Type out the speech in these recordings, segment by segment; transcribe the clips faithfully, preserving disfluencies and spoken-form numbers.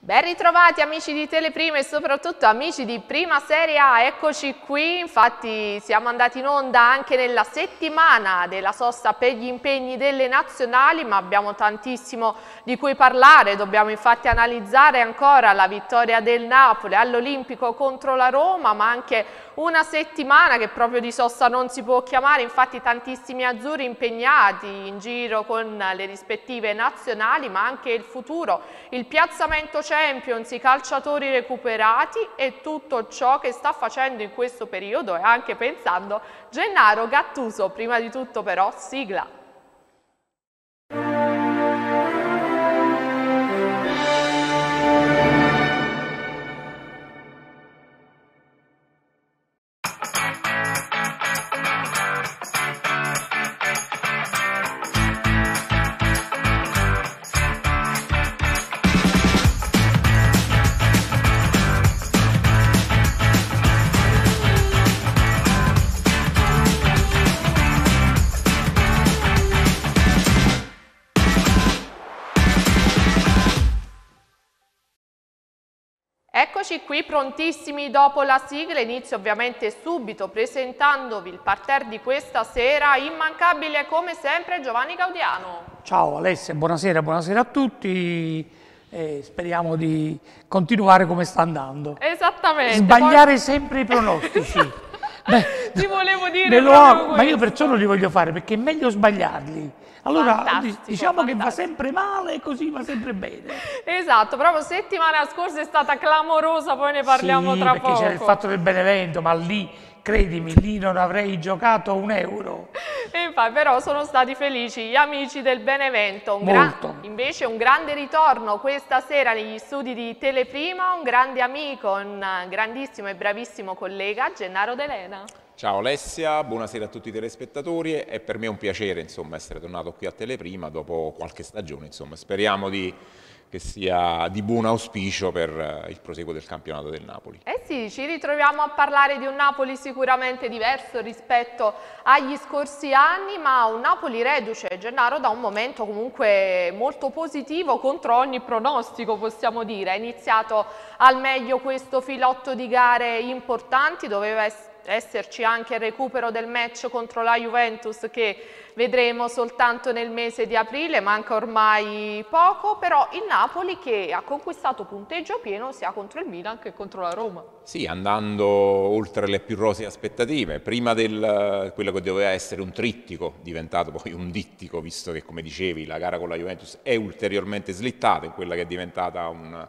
Ben ritrovati amici di Teleprima e soprattutto amici di Prima Serie A, eccoci qui. Infatti siamo andati in onda anche nella settimana della sosta per gli impegni delle nazionali, ma abbiamo tantissimo di cui parlare. Dobbiamo infatti analizzare ancora la vittoria del Napoli all'Olimpico contro la Roma, ma anche una settimana che proprio di sosta non si può chiamare, infatti tantissimi azzurri impegnati in giro con le rispettive nazionali, ma anche il futuro, il piazzamento Champions, i calciatori recuperati e tutto ciò che sta facendo in questo periodo e anche pensando Gennaro Gattuso. Prima di tutto però sigla. Eccoci qui prontissimi dopo la sigla, inizio ovviamente subito presentandovi il parterre di questa sera, immancabile come sempre Giovanni Gaudiano. Ciao Alessia, buonasera, buonasera a tutti, eh, speriamo di continuare come sta andando. Esattamente. Sbagliare poi... sempre i pronostici. Beh, ti volevo dire me lo proprio ma io perciò non li voglio fare, perché è meglio sbagliarli. Allora fantastico, diciamo fantastico. che va sempre male e così va sempre bene. Esatto, proprio settimana scorsa è stata clamorosa, poi ne parliamo sì, tra perché poco. c'era il fatto del Benevento, ma lì, credimi, lì non avrei giocato un euro. E infatti, però sono stati felici gli amici del Benevento. Un Molto. Invece un grande ritorno questa sera negli studi di Teleprima, un grande amico, un grandissimo e bravissimo collega, Gennaro D'Elena. Ciao Alessia, buonasera a tutti i telespettatori, è per me un piacere insomma, essere tornato qui a Teleprima dopo qualche stagione, insomma. Speriamo di, che sia di buon auspicio per il proseguo del campionato del Napoli. Eh sì, ci ritroviamo a parlare di un Napoli sicuramente diverso rispetto agli scorsi anni, ma un Napoli reduce, Gennaro, da un momento comunque molto positivo contro ogni pronostico, possiamo dire. È iniziato al meglio questo filotto di gare importanti, doveva essere esserci anche il recupero del match contro la Juventus che vedremo soltanto nel mese di aprile, manca ormai poco, però il Napoli che ha conquistato punteggio pieno sia contro il Milan che contro la Roma. Sì, andando oltre le più rosee aspettative, prima del quello che doveva essere un trittico, diventato poi un dittico, visto che come dicevi la gara con la Juventus è ulteriormente slittata in quella che è diventata un...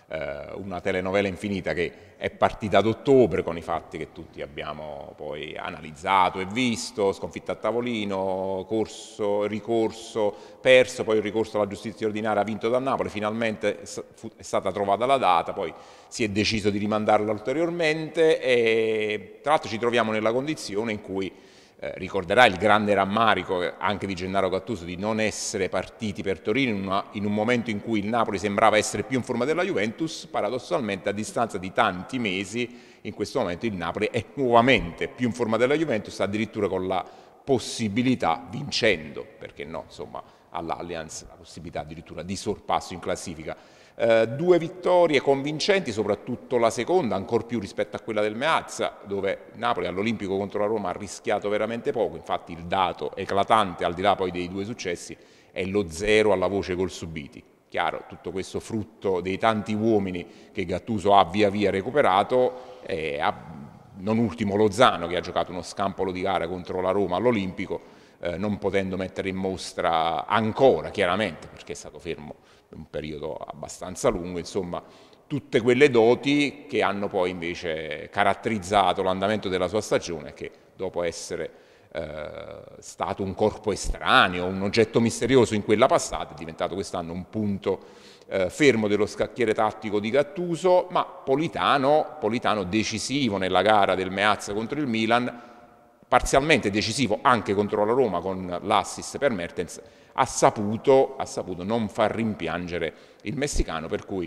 una telenovela infinita che è partita ad ottobre con i fatti che tutti abbiamo poi analizzato e visto, sconfitta a tavolino, corso, ricorso, perso, poi il ricorso alla giustizia ordinaria vinto dal Napoli, finalmente è stata trovata la data, poi si è deciso di rimandarla ulteriormente e tra l'altro ci troviamo nella condizione in cui Eh, ricorderà il grande rammarico anche di Gennaro Gattuso di non essere partiti per Torino in, una, in un momento in cui il Napoli sembrava essere più in forma della Juventus. Paradossalmente a distanza di tanti mesi in questo momento il Napoli è nuovamente più in forma della Juventus, addirittura con la possibilità, vincendo, perché no, insomma, all'Allianz la possibilità addirittura di sorpasso in classifica. Eh, due vittorie convincenti, soprattutto la seconda, ancor più rispetto a quella del Meazza, dove Napoli all'Olimpico contro la Roma ha rischiato veramente poco, infatti il dato eclatante, al di là poi dei due successi, è lo zero alla voce gol subiti. Chiaro, tutto questo frutto dei tanti uomini che Gattuso ha via via recuperato, eh, ha, non ultimo Lozano che ha giocato uno scampolo di gara contro la Roma all'Olimpico, eh, non potendo mettere in mostra ancora, chiaramente, perché è stato fermo un periodo abbastanza lungo, insomma tutte quelle doti che hanno poi invece caratterizzato l'andamento della sua stagione, che dopo essere eh, stato un corpo estraneo, un oggetto misterioso in quella passata, è diventato quest'anno un punto eh, fermo dello scacchiere tattico di Gattuso, ma Politano, Politano decisivo nella gara del Meazza contro il Milan, parzialmente decisivo anche contro la Roma con l'assist per Mertens, ha saputo, ha saputo non far rimpiangere il messicano, per cui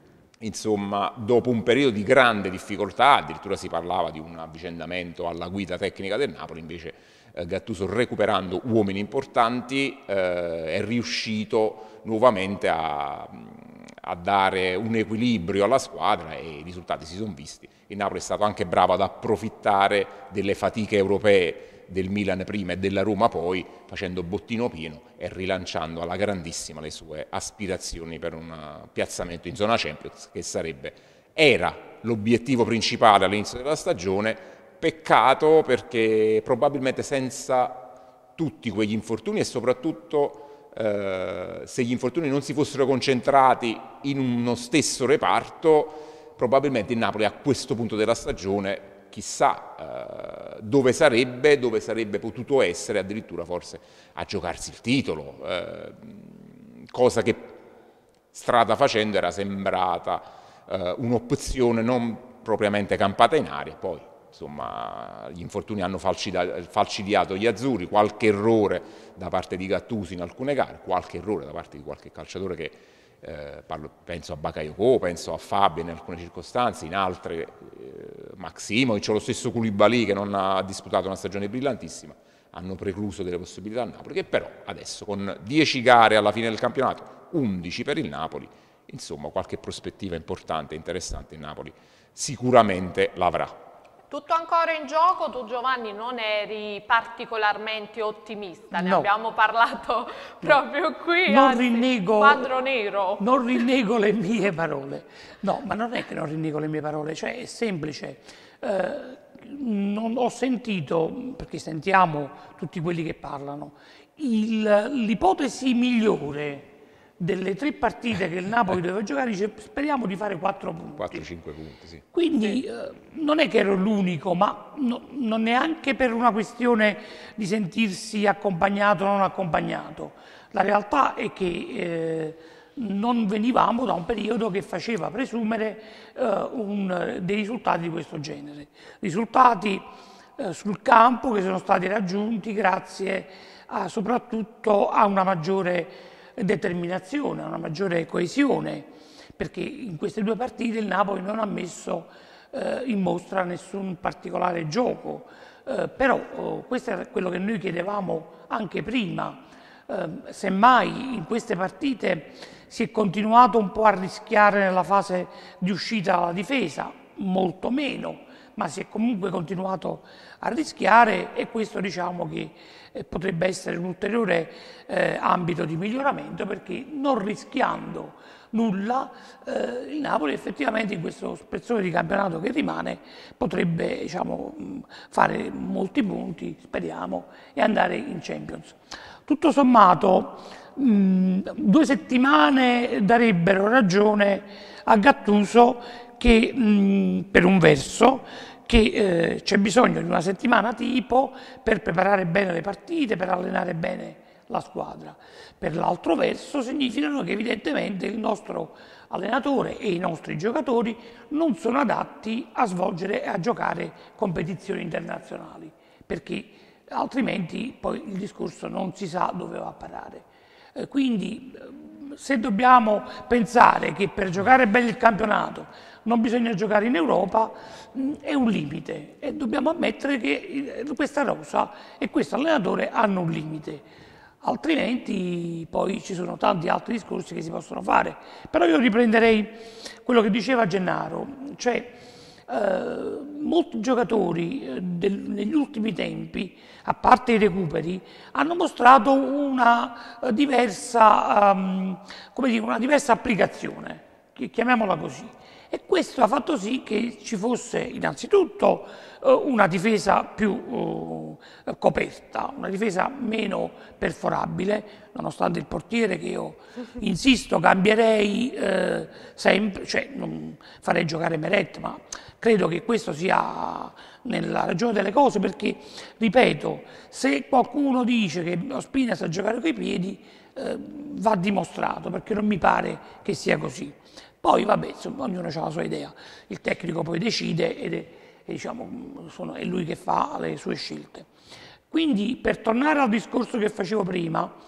insomma dopo un periodo di grande difficoltà, addirittura si parlava di un avvicendamento alla guida tecnica del Napoli, invece eh, Gattuso recuperando uomini importanti eh, è riuscito nuovamente a, a dare un equilibrio alla squadra e i risultati si sono visti. Il Napoli è stato anche bravo ad approfittare delle fatiche europee del Milan prima e della Roma poi, facendo bottino pieno e rilanciando alla grandissima le sue aspirazioni per un piazzamento in zona Champions, che sarebbe, era l'obiettivo principale all'inizio della stagione. Peccato perché probabilmente senza tutti quegli infortuni e soprattutto eh, se gli infortuni non si fossero concentrati in uno stesso reparto, probabilmente il Napoli a questo punto della stagione chissà eh, dove sarebbe, dove sarebbe potuto essere, addirittura forse a giocarsi il titolo, eh, cosa che strada facendo era sembrata eh, un'opzione non propriamente campata in aria. Poi insomma gli infortuni hanno falcidiato gli azzurri, qualche errore da parte di Gattuso in alcune gare, qualche errore da parte di qualche calciatore che Eh, parlo, penso a Bakayoko, penso a Fabio in alcune circostanze, in altre eh, Maximovic o lo stesso Koulibaly che non ha disputato una stagione brillantissima, hanno precluso delle possibilità al Napoli, che però adesso con dieci gare alla fine del campionato, undici per il Napoli, insomma qualche prospettiva importante e interessante il Napoli sicuramente l'avrà. Tutto ancora in gioco, tu Giovanni non eri particolarmente ottimista, ne no. abbiamo parlato proprio qui, non anzi, rinnego, quadro nero. Non rinnego le mie parole, no, ma non è che non rinnego le mie parole, cioè è semplice, eh, non ho sentito, perché sentiamo tutti quelli che parlano, l'ipotesi migliore delle tre partite che il Napoli doveva giocare, dice speriamo di fare quattro punti. quattro cinque punti, sì. Quindi sì. eh, non è che ero l'unico, ma no, non neanche per una questione di sentirsi accompagnato o non accompagnato. La realtà è che eh, non venivamo da un periodo che faceva presumere eh, un, dei risultati di questo genere. Risultati eh, sul campo che sono stati raggiunti grazie a, soprattutto a una maggiore determinazione, una maggiore coesione, perché in queste due partite il Napoli non ha messo eh, in mostra nessun particolare gioco, eh, però oh, questo è quello che noi chiedevamo anche prima, eh, semmai in queste partite si è continuato un po' a rischiare nella fase di uscita dalla difesa, molto meno, ma si è comunque continuato a rischiare e questo diciamo che eh, potrebbe essere un ulteriore eh, ambito di miglioramento, perché non rischiando nulla eh, il Napoli effettivamente in questo spezzone di campionato che rimane potrebbe diciamo, fare molti punti, speriamo, e andare in Champions. Tutto sommato mh, due settimane darebbero ragione a Gattuso che mh, per un verso che eh, c'è bisogno di una settimana tipo per preparare bene le partite, per allenare bene la squadra. Per l'altro verso significano che evidentemente il nostro allenatore e i nostri giocatori non sono adatti a svolgere e a giocare competizioni internazionali, perché altrimenti poi il discorso non si sa dove va a parare. Eh, quindi se dobbiamo pensare che per giocare bene il campionato non bisogna giocare in Europa, è un limite e dobbiamo ammettere che questa rosa e questo allenatore hanno un limite, altrimenti poi ci sono tanti altri discorsi che si possono fare. Però io riprenderei quello che diceva Gennaro, cioè eh, molti giocatori eh, del, negli ultimi tempi, a parte i recuperi, hanno mostrato una diversa, um, come dire, una diversa applicazione, chiamiamola così. E questo ha fatto sì che ci fosse innanzitutto eh, una difesa più eh, coperta, una difesa meno perforabile, nonostante il portiere che io insisto cambierei eh, sempre, cioè non farei giocare Meret, ma credo che questo sia nella ragione delle cose, perché, ripeto, se qualcuno dice che Ospina sa giocare coi piedi, eh, va dimostrato, perché non mi pare che sia così. Poi, vabbè, insomma, ognuno ha la sua idea, il tecnico poi decide ed è, e, diciamo, sono, è lui che fa le sue scelte. Quindi, per tornare al discorso che facevo prima,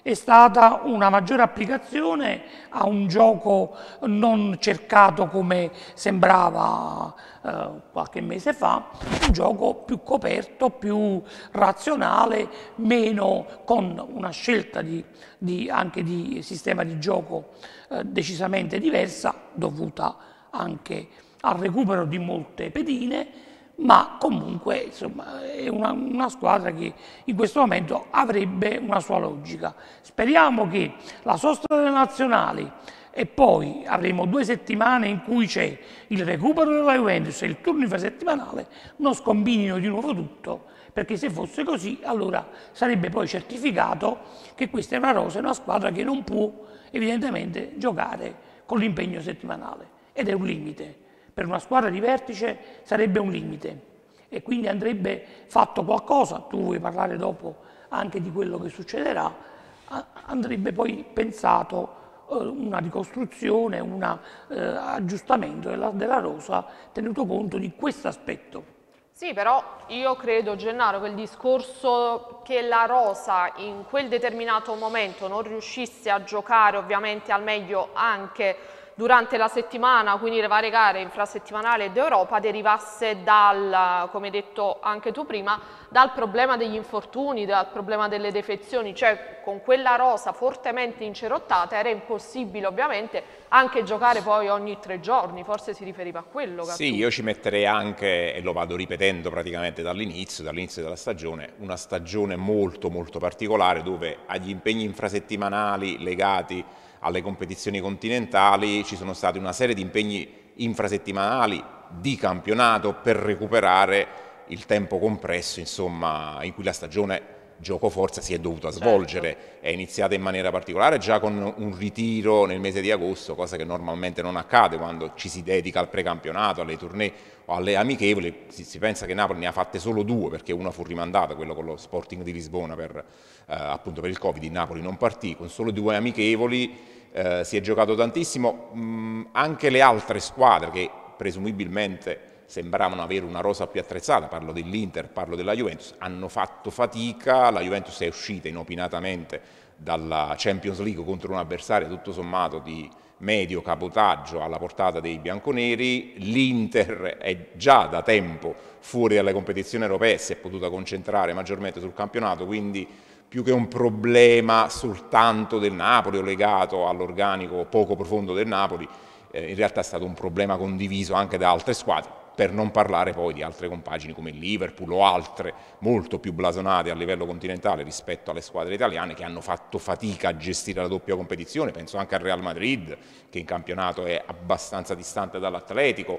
è stata una maggiore applicazione a un gioco non cercato come sembrava eh, qualche mese fa, un gioco più coperto, più razionale, meno con una scelta di, di, anche di sistema di gioco eh, decisamente diversa, dovuta anche al recupero di molte pedine, ma comunque insomma, è una, una squadra che in questo momento avrebbe una sua logica. Speriamo che la sosta delle nazionali e poi avremo due settimane in cui c'è il recupero della Juventus e il turno infrasettimanale non scombinino di nuovo tutto, perché se fosse così allora sarebbe poi certificato che questa è una rosa, è una squadra che non può evidentemente giocare con l'impegno settimanale ed è un limite. Per una squadra di vertice sarebbe un limite e quindi andrebbe fatto qualcosa, tu vuoi parlare dopo anche di quello che succederà, andrebbe poi pensato eh, una ricostruzione, un eh, aggiustamento della, della rosa tenuto conto di questo aspetto. Sì, però io credo, Gennaro, che il discorso che la rosa in quel determinato momento non riuscisse a giocare ovviamente al meglio anche durante la settimana, quindi le varie gare infrasettimanali d'Europa, derivasse dal, come hai detto anche tu prima, dal problema degli infortuni, dal problema delle defezioni, cioè con quella rosa fortemente incerottata era impossibile ovviamente anche giocare poi ogni tre giorni, forse si riferiva a quello. Gattuso. Sì, io ci metterei anche, e lo vado ripetendo praticamente dall'inizio, dall'inizio della stagione, una stagione molto molto particolare dove agli impegni infrasettimanali legati alle competizioni continentali ci sono stati una serie di impegni infrasettimanali di campionato per recuperare il tempo compresso, insomma, in cui la stagione gioco forza si è dovuta svolgere. Certo. È iniziata in maniera particolare già con un ritiro nel mese di agosto, cosa che normalmente non accade quando ci si dedica al precampionato, alle tournée o alle amichevoli. Si, si pensa che Napoli ne ha fatte solo due perché una fu rimandata, quello con lo Sporting di Lisbona per, eh, appunto per il Covid, in Napoli non partì, con solo due amichevoli. Eh, si è giocato tantissimo, mh, anche le altre squadre che presumibilmente sembravano avere una rosa più attrezzata, parlo dell'Inter, parlo della Juventus, hanno fatto fatica. La Juventus è uscita inopinatamente dalla Champions League contro un avversario tutto sommato di medio cabotaggio alla portata dei bianconeri, l'Inter è già da tempo fuori dalle competizioni europee, si è potuta concentrare maggiormente sul campionato, quindi più che un problema soltanto del Napoli o legato all'organico poco profondo del Napoli, eh, in realtà è stato un problema condiviso anche da altre squadre, per non parlare poi di altre compagini come il Liverpool o altre molto più blasonate a livello continentale rispetto alle squadre italiane che hanno fatto fatica a gestire la doppia competizione. Penso anche al Real Madrid, che in campionato è abbastanza distante dall'Atletico,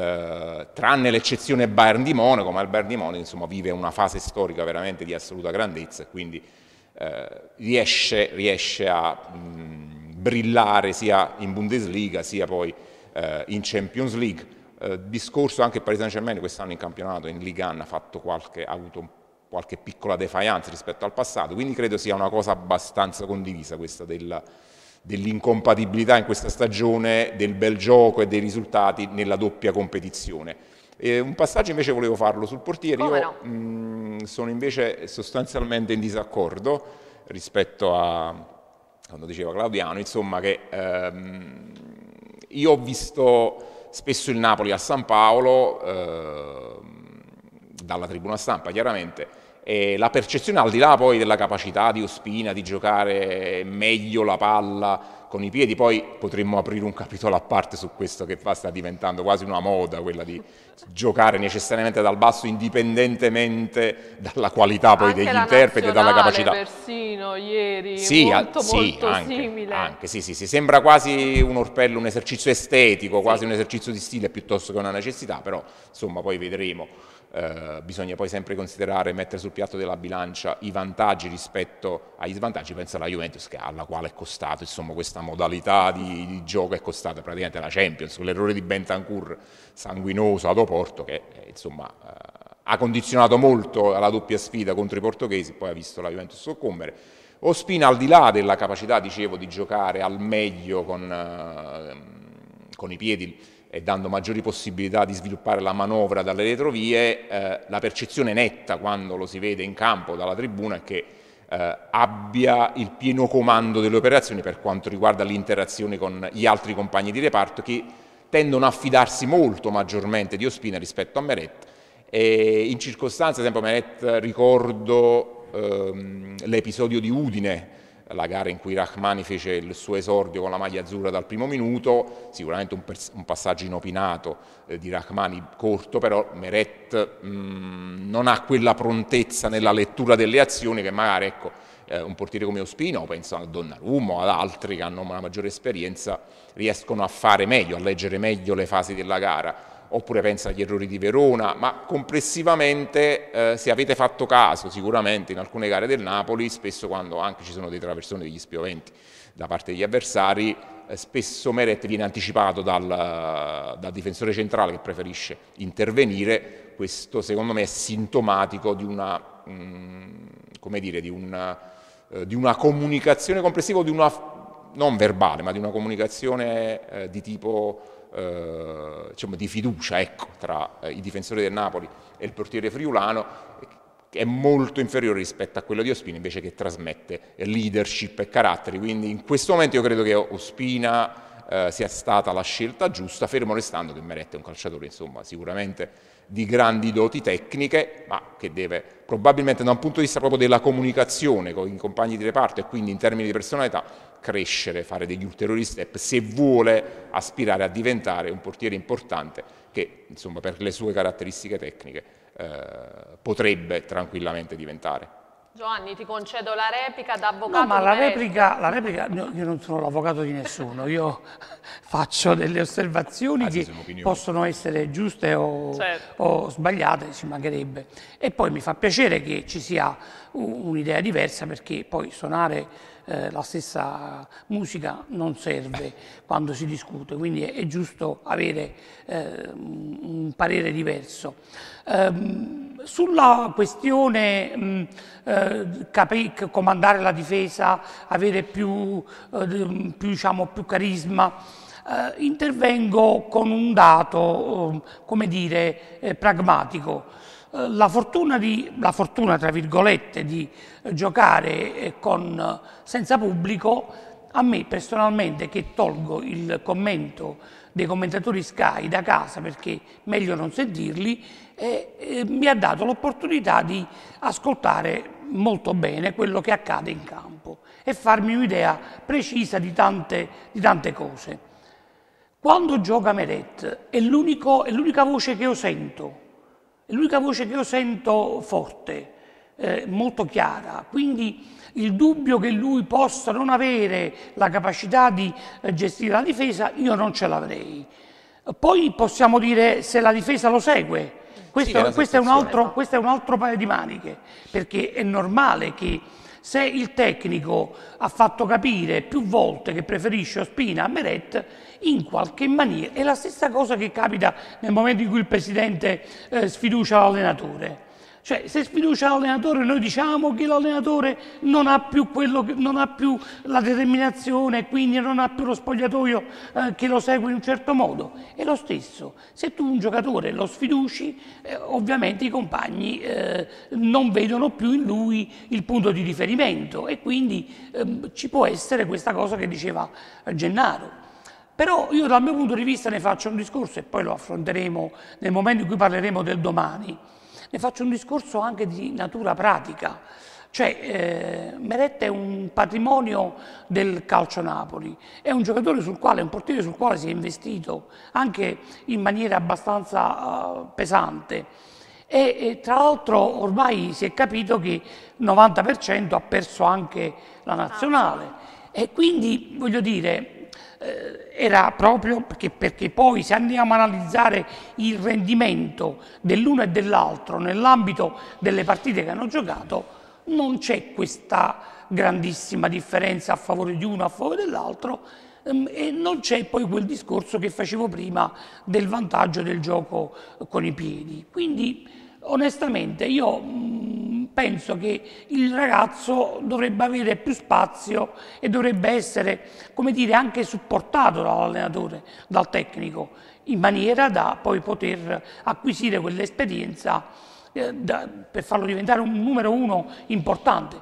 eh, tranne l'eccezione Bayern di Monaco, ma il Bayern di Monaco insomma vive una fase storica veramente di assoluta grandezza e quindi eh, riesce, riesce a mh, brillare sia in Bundesliga sia poi eh, in Champions League. Eh, discorso anche il Paris Saint-Germain quest'anno in campionato, in Ligue uno ha, fatto qualche, ha avuto qualche piccola defiance rispetto al passato, quindi credo sia una cosa abbastanza condivisa questa dell'incompatibilità in questa stagione del bel gioco e dei risultati nella doppia competizione. E un passaggio invece volevo farlo sul portiere. Come io no? mh, sono invece sostanzialmente in disaccordo rispetto a quando diceva Claudiano, insomma che ehm, io ho visto spesso il Napoli a San Paolo, eh, dalla tribuna stampa chiaramente, e la percezione al di là poi della capacità di Ospina di giocare meglio la palla con i piedi, poi potremmo aprire un capitolo a parte su questo che fa, sta diventando quasi una moda, quella di giocare necessariamente dal basso indipendentemente dalla qualità poi anche degli interpreti e dalla capacità. Persino ieri, sì, molto, sì, molto anche, simile. Anche, sì, sì, sì, sembra quasi un orpello, un esercizio estetico, sì. Quasi un esercizio di stile piuttosto che una necessità, però insomma poi vedremo. Eh, bisogna poi sempre considerare, mettere sul piatto della bilancia i vantaggi rispetto agli svantaggi. Pensa alla Juventus, che, alla quale è costato insomma questa modalità di, di gioco, è costata praticamente la Champions, con l'errore di Bentancur sanguinoso ad Oporto che eh, insomma eh, ha condizionato molto la doppia sfida contro i portoghesi, poi ha visto la Juventus soccombere. Ospina, al di là della capacità, dicevo, di giocare al meglio con, eh, con i piedi e dando maggiori possibilità di sviluppare la manovra dalle retrovie, eh, la percezione netta quando lo si vede in campo dalla tribuna è che eh, abbia il pieno comando delle operazioni per quanto riguarda l'interazione con gli altri compagni di reparto, che tendono a fidarsi molto maggiormente di Ospina rispetto a Meret. E in circostanze, ad esempio Meret, ricordo ehm, l'episodio di Udine, la gara in cui Rahmani fece il suo esordio con la maglia azzurra dal primo minuto, sicuramente un, un passaggio inopinato eh, di Rahmani corto, però Meret mh, non ha quella prontezza nella lettura delle azioni che magari, ecco, eh, un portiere come Ospina, o penso a Donnarumma o ad altri che hanno una maggiore esperienza, riescono a fare meglio, a leggere meglio le fasi della gara. Oppure pensa agli errori di Verona, ma complessivamente, eh, se avete fatto caso, sicuramente in alcune gare del Napoli, spesso quando anche ci sono dei traversoni, degli spioventi da parte degli avversari, eh, spesso Meret viene anticipato dal, dal difensore centrale che preferisce intervenire. Questo secondo me è sintomatico di una, mh, come dire, di una, eh, di una comunicazione complessiva, di una, non verbale, ma di una comunicazione eh, di tipo... Eh, diciamo di fiducia, ecco, tra eh, i difensori del Napoli e il portiere friulano, che è molto inferiore rispetto a quello di Ospina, invece, che trasmette leadership e caratteri. Quindi in questo momento io credo che Ospina eh, sia stata la scelta giusta, fermo restando che Meret è un calciatore, insomma, sicuramente di grandi doti tecniche, ma che deve probabilmente, da un punto di vista proprio della comunicazione con i compagni di reparto e quindi in termini di personalità, crescere, fare degli ulteriori step se vuole aspirare a diventare un portiere importante che, insomma, per le sue caratteristiche tecniche eh, potrebbe tranquillamente diventare. Giovanni, ti concedo la replica da avvocato. No, ma di la Meret. replica, la replica no, io non sono l'avvocato di nessuno, io faccio delle osservazioni Ah, sì, che possono essere giuste o, certo. o sbagliate, ci mancherebbe. E poi mi fa piacere che ci sia un'idea diversa, perché poi suonare eh, la stessa musica non serve quando si discute, quindi è, è giusto avere eh, un parere diverso. Um, sulla questione mh, eh, comandare la difesa, avere più, eh, più, diciamo, più carisma, eh, intervengo con un dato, eh, come dire, eh, pragmatico. Eh, la fortuna, di, la fortuna, tra virgolette, di eh, giocare eh, con, senza pubblico, a me personalmente, che tolgo il commento dei commentatori Sky da casa perché meglio non sentirli, eh, eh, mi ha dato l'opportunità di ascoltare molto bene quello che accade in campo e farmi un'idea precisa di tante, di tante cose. Quando gioca Meret è l'unica voce che io sento, è l'unica voce che io sento forte, eh, molto chiara, quindi il dubbio che lui possa non avere la capacità di eh, gestire la difesa, io non ce l'avrei. Poi possiamo dire se la difesa lo segue, questo, sì, questo, è un altro, questo è un altro paio di maniche, perché è normale che se il tecnico ha fatto capire più volte che preferisce Ospina a Meret, in qualche maniera è la stessa cosa che capita nel momento in cui il presidente eh, sfiducia l'allenatore. Cioè, se sfiducia l'allenatore, noi diciamo che l'allenatore non ha più quello che, non ha più la determinazione, quindi non ha più lo spogliatoio eh, che lo segue in un certo modo. È lo stesso. Se tu un giocatore lo sfiduci, eh, ovviamente i compagni eh, non vedono più in lui il punto di riferimento e quindi eh, ci può essere questa cosa che diceva Gennaro. Però io dal mio punto di vista ne faccio un discorso e poi lo affronteremo nel momento in cui parleremo del domani. Ne faccio un discorso anche di natura pratica, cioè eh, Meret è un patrimonio del calcio Napoli, è un giocatore sul quale, un portiere sul quale si è investito anche in maniera abbastanza uh, pesante e, e tra l'altro ormai si è capito che il novanta per cento ha perso anche la nazionale e quindi voglio dire Eh, era proprio perché, perché poi se andiamo a analizzare il rendimento dell'uno e dell'altro nell'ambito delle partite che hanno giocato, non c'è questa grandissima differenza a favore di uno, a favore dell'altro, ehm, e non c'è poi quel discorso che facevo prima del vantaggio del gioco con i piedi. Quindi onestamente io mh, penso che il ragazzo dovrebbe avere più spazio e dovrebbe essere, come dire, anche supportato dall'allenatore, dal tecnico, in maniera da poi poter acquisire quell'esperienza eh, per farlo diventare un numero uno importante.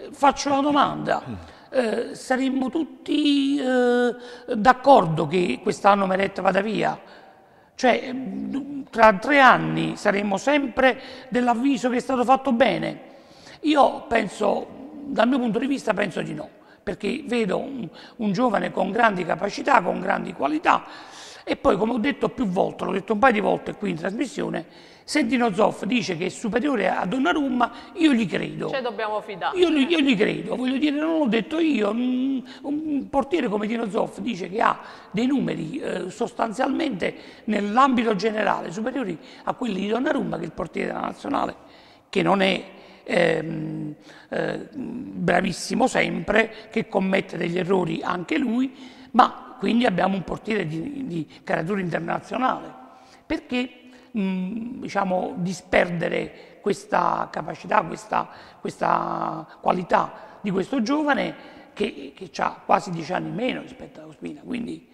faccio la domanda, eh, saremmo tutti eh, d'accordo che quest'anno Meret vada via? Cioè, tra tre anni saremmo sempre dell'avviso che è stato fatto bene? Io penso, dal mio punto di vista, penso di no, perché vedo un, un giovane con grandi capacità, con grandi qualità, e poi, come ho detto più volte, l'ho detto un paio di volte qui in trasmissione, se Dino Zoff dice che è superiore a Donnarumma, io gli credo. Cioè dobbiamo fidare. Io, io gli credo, voglio dire, non l'ho detto io. Un, un portiere come Dino Zoff dice che ha dei numeri eh, sostanzialmente nell'ambito generale superiori a quelli di Donnarumma, che è il portiere della nazionale, che non è ehm, eh, bravissimo sempre, che commette degli errori anche lui, ma quindi abbiamo un portiere di, di caratura internazionale. Perché mh, diciamo, disperdere questa capacità, questa, questa qualità di questo giovane che, che ha quasi dieci anni meno rispetto a Ospina, quindi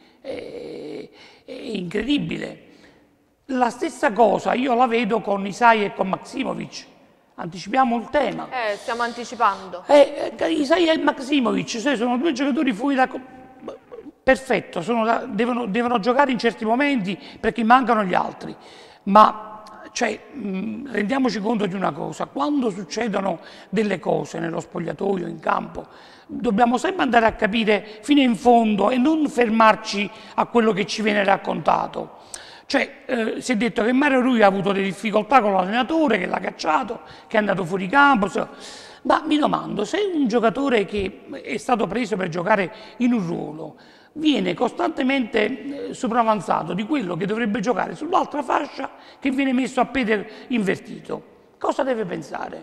è, è incredibile. La stessa cosa io la vedo con Isai e con Maksimovic. Anticipiamo il tema. Eh, stiamo anticipando. Eh, eh, Isai e Maksimovic sono due giocatori fuori da... Perfetto, sono da, devono, devono giocare in certi momenti perché mancano gli altri, ma cioè, mh, rendiamoci conto di una cosa, quando succedono delle cose nello spogliatoio, in campo, dobbiamo sempre andare a capire fino in fondo e non fermarci a quello che ci viene raccontato. Cioè, eh, si è detto che Mario Rui ha avuto delle difficoltà con l'allenatore, che l'ha cacciato, che è andato fuori campo, ma mi domando, se un giocatore che è stato preso per giocare in un ruolo viene costantemente sopravanzato di quello che dovrebbe giocare sull'altra fascia, che viene messo a piede invertito, cosa deve pensare?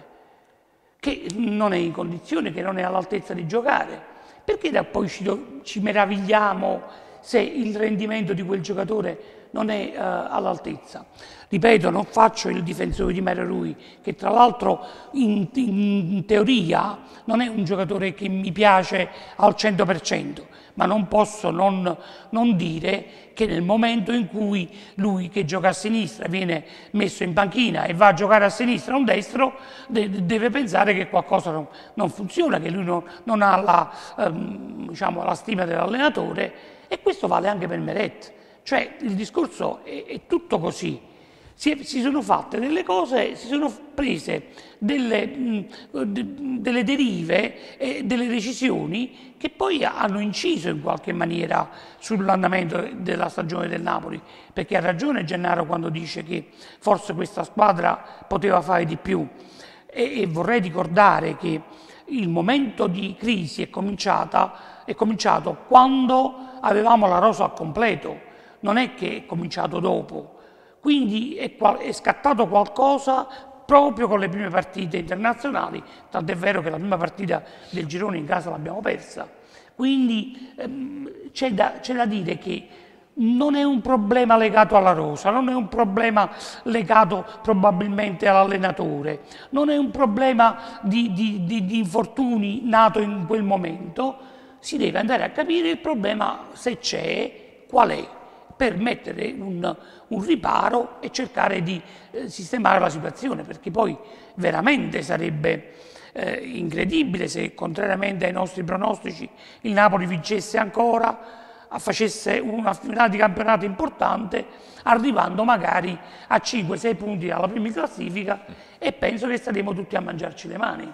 Che non è in condizione, che non è all'altezza di giocare. Perché da poi ci, ci meravigliamo se il rendimento di quel giocatore non è uh, all'altezza? Ripeto, non faccio il difensore di Mario Rui, che tra l'altro in, in teoria non è un giocatore che mi piace al cento per cento, ma non posso non, non dire che nel momento in cui lui, che gioca a sinistra, viene messo in panchina e va a giocare a sinistra un destro, de deve pensare che qualcosa non, non funziona, che lui non, non ha la, ehm, diciamo, la stima dell'allenatore, e questo vale anche per Meret. Cioè il discorso è, è tutto così. Si, è, si sono fatte delle cose, si sono prese delle, mh, de, delle derive e delle decisioni che poi hanno inciso in qualche maniera sull'andamento della stagione del Napoli, perché ha ragione Gennaro quando dice che forse questa squadra poteva fare di più, e, e vorrei ricordare che il momento di crisi è, cominciata, è cominciato quando avevamo la rosa al completo, non è che è cominciato dopo. Quindi è, è scattato qualcosa proprio con le prime partite internazionali, tant'è vero che la prima partita del girone in casa l'abbiamo persa. Quindi ehm, c'è da, c'è da dire che non è un problema legato alla rosa, non è un problema legato probabilmente all'allenatore, non è un problema di, di, di, di infortuni nato in quel momento. Si deve andare a capire il problema, se c'è, qual è, per mettere un, un riparo e cercare di eh, sistemare la situazione, perché poi veramente sarebbe eh, incredibile se, contrariamente ai nostri pronostici, il Napoli vincesse ancora, facesse una finale di campionato importante, arrivando magari a cinque sei punti alla prima classifica, e penso che staremo tutti a mangiarci le mani.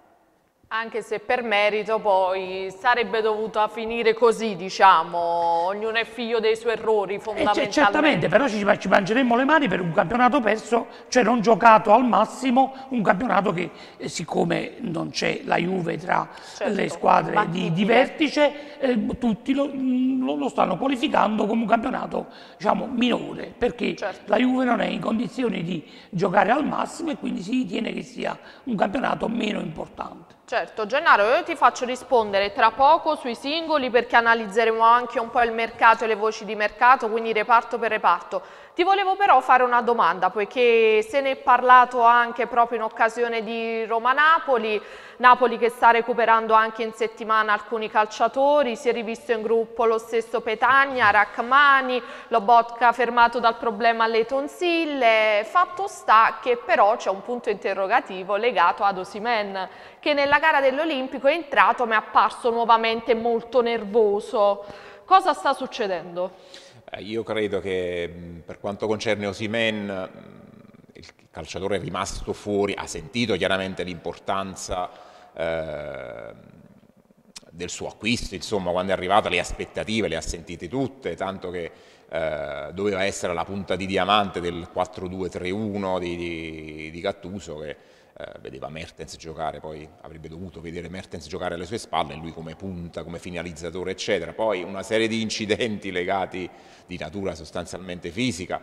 Anche se per merito poi sarebbe dovuta finire così, diciamo, ognuno è figlio dei suoi errori fondamentalmente. Eh, certamente, però ci, ci mangeremo le mani per un campionato perso, cioè non giocato al massimo, un campionato che eh, siccome non c'è la Juve tra certo, le squadre di, di vertice, eh, tutti lo, lo, lo stanno qualificando come un campionato, diciamo, minore, perché certo, la Juve non è in condizioni di giocare al massimo e quindi si ritiene che sia un campionato meno importante. Certo, Gennaro, io ti faccio rispondere tra poco sui singoli, perché analizzeremo anche un po' il mercato e le voci di mercato, quindi reparto per reparto. Ti volevo però fare una domanda, poiché se ne è parlato anche proprio in occasione di Roma-Napoli. Napoli che sta recuperando anche in settimana alcuni calciatori, si è rivisto in gruppo lo stesso Petagna, Rachmani, Lobotka fermato dal problema alle tonsille. Fatto sta che però c'è un punto interrogativo legato ad Osimhen, che nella gara dell'Olimpico è entrato ma è apparso nuovamente molto nervoso. Cosa sta succedendo? Eh, io credo che per quanto concerne Osimhen, il calciatore è rimasto fuori, ha sentito chiaramente l'importanza eh, del suo acquisto, insomma quando è arrivato le aspettative le ha sentite tutte, tanto che eh, doveva essere la punta di diamante del quattro due tre uno di, di, di Gattuso, che eh, vedeva Mertens giocare, poi avrebbe dovuto vedere Mertens giocare alle sue spalle e lui come punta, come finalizzatore eccetera. Poi una serie di incidenti legati di natura sostanzialmente fisica,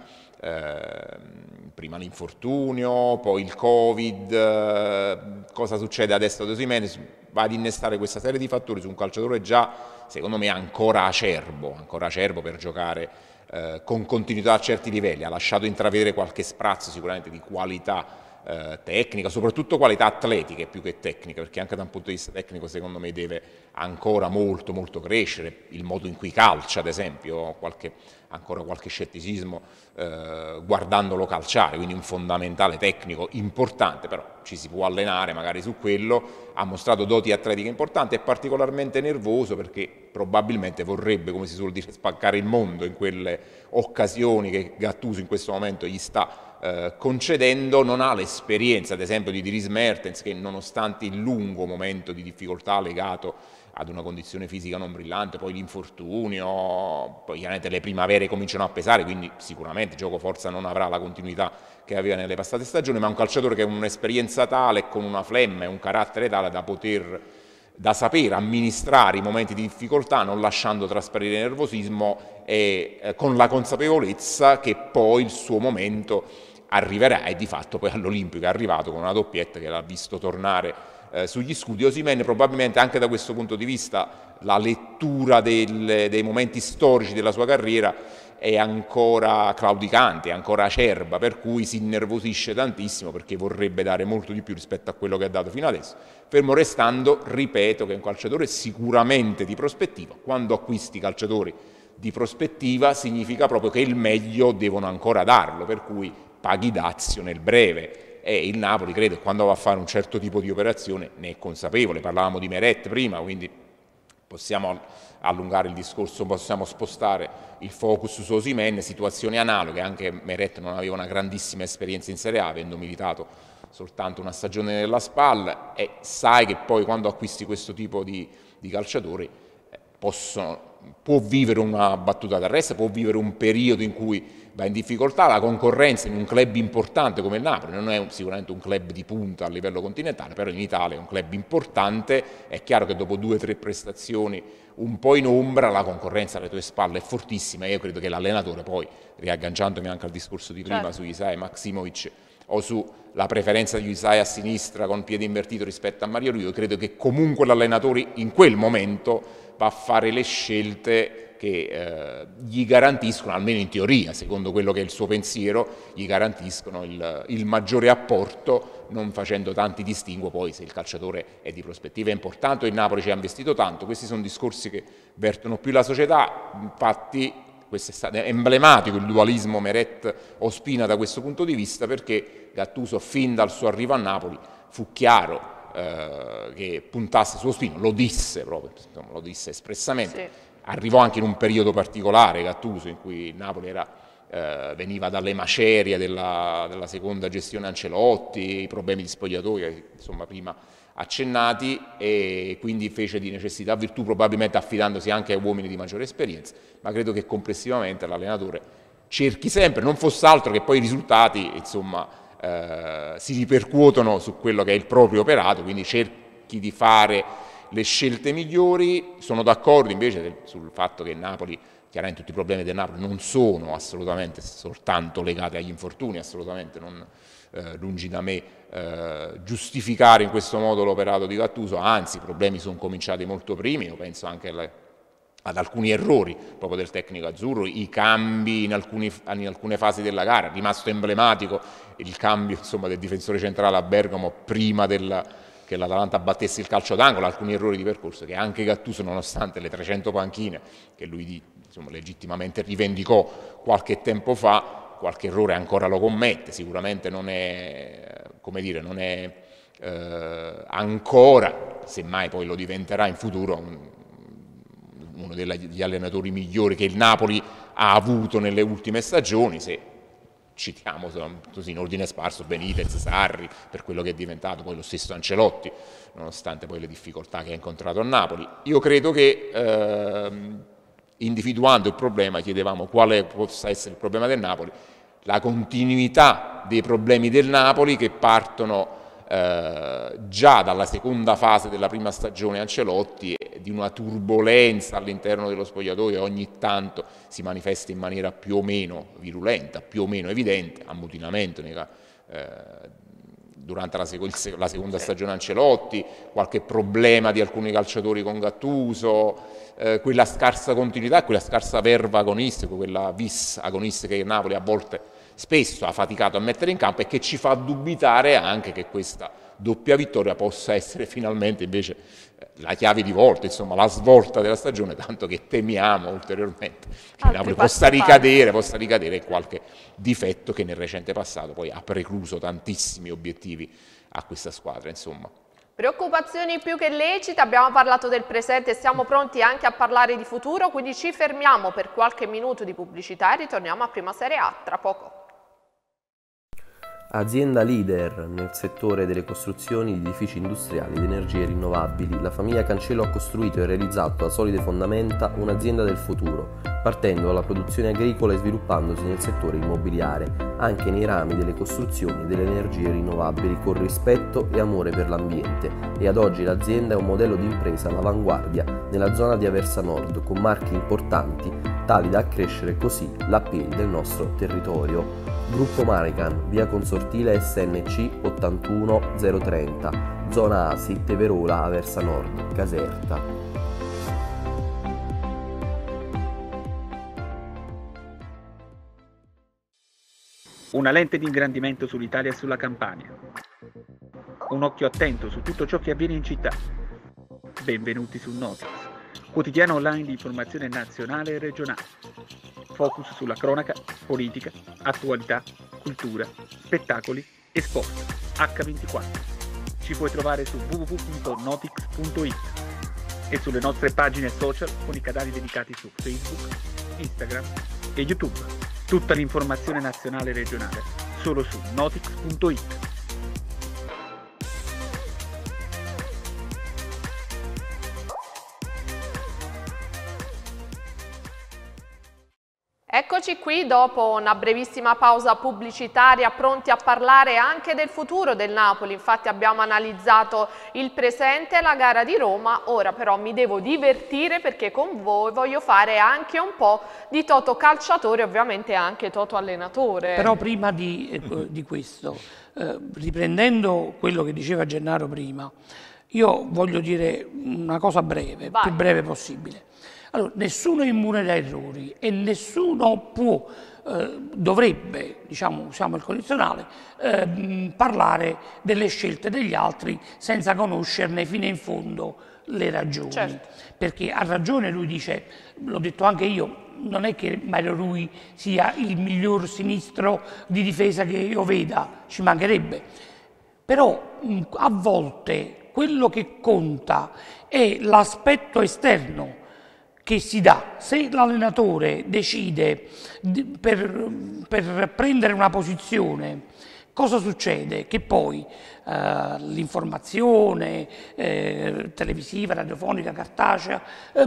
eh, prima l'infortunio, poi il Covid, eh, cosa succede adesso ad Osimhen? Va ad innestare questa serie di fattori su un calciatore già, secondo me, ancora acerbo, ancora acerbo per giocare eh, con continuità a certi livelli. Ha lasciato intravedere qualche sprazzo sicuramente di qualità eh, tecnica, soprattutto qualità atletiche più che tecnica, perché anche da un punto di vista tecnico secondo me deve ancora molto molto crescere, il modo in cui calcia ad esempio, qualche, ancora qualche scetticismo eh, guardandolo calciare, quindi un fondamentale tecnico importante, però ci si può allenare magari su quello. Ha mostrato doti atletiche importanti, è particolarmente nervoso perché probabilmente vorrebbe, come si suol dire, spaccare il mondo in quelle occasioni che Gattuso in questo momento gli sta eh, concedendo. Non ha l'esperienza ad esempio di Dries Mertens, che nonostante il lungo momento di difficoltà legato ad una condizione fisica non brillante, poi l'infortunio, poi chiaramente le primavere cominciano a pesare, quindi sicuramente gioco forza non avrà la continuità che aveva nelle passate stagioni, ma è un calciatore che ha un'esperienza tale, con una flemma e un carattere tale da poter, da saper amministrare i momenti di difficoltà, non lasciando trasparire nervosismo e eh, con la consapevolezza che poi il suo momento arriverà, e di fatto poi all'Olimpico è arrivato con una doppietta che l'ha visto tornare Eh, sugli scudi. Osimhen probabilmente anche da questo punto di vista la lettura del, dei momenti storici della sua carriera è ancora claudicante, è ancora acerba, per cui si innervosisce tantissimo perché vorrebbe dare molto di più rispetto a quello che ha dato fino adesso, fermo restando, ripeto, che è un calciatore sicuramente di prospettiva. Quando acquisti calciatori di prospettiva significa proprio che il meglio devono ancora darlo, per cui paghi dazio nel breve. E il Napoli, credo, quando va a fare un certo tipo di operazione ne è consapevole. Parlavamo di Meret prima, quindi possiamo allungare il discorso, possiamo spostare il focus su Osimhen. Situazioni analoghe, anche Meret non aveva una grandissima esperienza in Serie A, avendo militato soltanto una stagione nella spalla, e sai che poi quando acquisti questo tipo di, di calciatori eh, possono, può vivere una battuta d'arresto, può vivere un periodo in cui va in difficoltà. La concorrenza in un club importante come il Napoli non è un, sicuramente un club di punta a livello continentale, però in Italia è un club importante. È chiaro che dopo due o tre prestazioni un po' in ombra la concorrenza alle tue spalle è fortissima, e io credo che l'allenatore poi, riagganciandomi anche al discorso di prima, certo, su Isaiah Maksimovic o sulla preferenza di Isaiah a sinistra con piede invertito rispetto a Mario Rui, io credo che comunque l'allenatore in quel momento va a fare le scelte che eh, gli garantiscono, almeno in teoria, secondo quello che è il suo pensiero, gli garantiscono il, il maggiore apporto, non facendo tanti distinguo poi se il calciatore è di prospettiva importante o il Napoli ci ha investito tanto. Questi sono discorsi che vertono più la società. Infatti questo è stato emblematico il dualismo Meret-Ospina da questo punto di vista, perché Gattuso fin dal suo arrivo a Napoli fu chiaro eh, che puntasse su Ospina, lo disse proprio, insomma, lo disse espressamente. Sì. Arrivò anche in un periodo particolare Gattuso in cui il Napoli era, eh, veniva dalle macerie della, della seconda gestione Ancelotti, i problemi di spogliatoio, insomma prima accennati, e quindi fece di necessità virtù, probabilmente affidandosi anche a uomini di maggiore esperienza, ma credo che complessivamente l'allenatore cerchi sempre, non fosse altro che poi i risultati insomma eh, si ripercuotono su quello che è il proprio operato, quindi cerchi di fare le scelte migliori. Sono d'accordo invece sul fatto che Napoli, chiaramente tutti i problemi del Napoli non sono assolutamente soltanto legati agli infortuni, assolutamente non, eh, lungi da me eh, giustificare in questo modo l'operato di Gattuso, anzi i problemi sono cominciati molto prima. Io penso anche alle, ad alcuni errori proprio del tecnico azzurro, i cambi in, alcuni, in alcune fasi della gara. È rimasto emblematico il cambio insomma, del difensore centrale a Bergamo prima della che l'Atalanta battesse il calcio d'angolo, alcuni errori di percorso che anche Gattuso, nonostante le trecento panchine che lui insomma, legittimamente rivendicò qualche tempo fa, qualche errore ancora lo commette, sicuramente non è, come dire, non è eh, ancora, semmai poi lo diventerà in futuro, un, uno degli allenatori migliori che il Napoli ha avuto nelle ultime stagioni, se citiamo così in ordine sparso Benitez, Sarri, per quello che è diventato, poi lo stesso Ancelotti, nonostante poi le difficoltà che ha incontrato a Napoli. Io credo che eh, individuando il problema, chiedevamo quale possa essere il problema del Napoli, la continuità dei problemi del Napoli che partono eh, già dalla seconda fase della prima stagione Ancelotti e di una turbolenza all'interno dello spogliatoio ogni tanto si manifesta in maniera più o meno virulenta, più o meno evidente, ammutinamento nei, eh, durante la, sec la seconda stagione Ancelotti, qualche problema di alcuni calciatori con Gattuso, eh, quella scarsa continuità, quella scarsa verva agonistica, quella vis agonistica che Napoli a volte spesso ha faticato a mettere in campo e che ci fa dubitare anche che questa doppia vittoria possa essere finalmente invece la chiave di volta, insomma la svolta della stagione, tanto che temiamo ulteriormente che il Napoli possa ricadere, possa ricadere in qualche difetto che nel recente passato poi ha precluso tantissimi obiettivi a questa squadra, insomma. Preoccupazioni più che lecite, abbiamo parlato del presente e siamo pronti anche a parlare di futuro, quindi ci fermiamo per qualche minuto di pubblicità e ritorniamo a Prima Serie A tra poco. Azienda leader nel settore delle costruzioni di edifici industriali ed energie rinnovabili, la famiglia Cancello ha costruito e realizzato a solide fondamenta un'azienda del futuro, partendo dalla produzione agricola e sviluppandosi nel settore immobiliare, anche nei rami delle costruzioni e delle energie rinnovabili con rispetto e amore per l'ambiente, e ad oggi l'azienda è un modello di impresa all'avanguardia nella zona di Aversa Nord con marchi importanti tali da accrescere così l'appeal del nostro territorio. Gruppo Marican, via Consortile S N C ottantuno zero trenta, zona Asi, Teverola, Aversa Nord, Caserta. Una lente di ingrandimento sull'Italia e sulla Campania. Un occhio attento su tutto ciò che avviene in città. Benvenuti su Notix, quotidiano online di informazione nazionale e regionale. Focus sulla cronaca, politica, attualità, cultura, spettacoli e sport. acca ventiquattro. Ci puoi trovare su w w w punto notix punto it e sulle nostre pagine social con i canali dedicati su Facebook, Instagram e YouTube. Tutta l'informazione nazionale e regionale solo su notix punto it. Eccoci qui dopo una brevissima pausa pubblicitaria, pronti a parlare anche del futuro del Napoli. Infatti abbiamo analizzato il presente e la gara di Roma, ora però mi devo divertire perché con voi voglio fare anche un po' di Toto calciatore, ovviamente anche Toto allenatore. Però prima di, eh, di questo, eh, riprendendo quello che diceva Gennaro prima, io voglio dire una cosa breve, Vai. più breve possibile. Allora, nessuno è immune da errori e nessuno può, eh, dovrebbe, diciamo, usiamo il condizionale, eh, parlare delle scelte degli altri senza conoscerne fino in fondo le ragioni. Certo. Perché ha ragione, lui dice, l'ho detto anche io, non è che Mario Rui sia il miglior sinistro di difesa che io veda, ci mancherebbe. Però mh, a volte quello che conta è l'aspetto esterno che si dà. Se l'allenatore decide di, per, per prendere una posizione, cosa succede? Che poi eh, l'informazione eh, televisiva, radiofonica, cartacea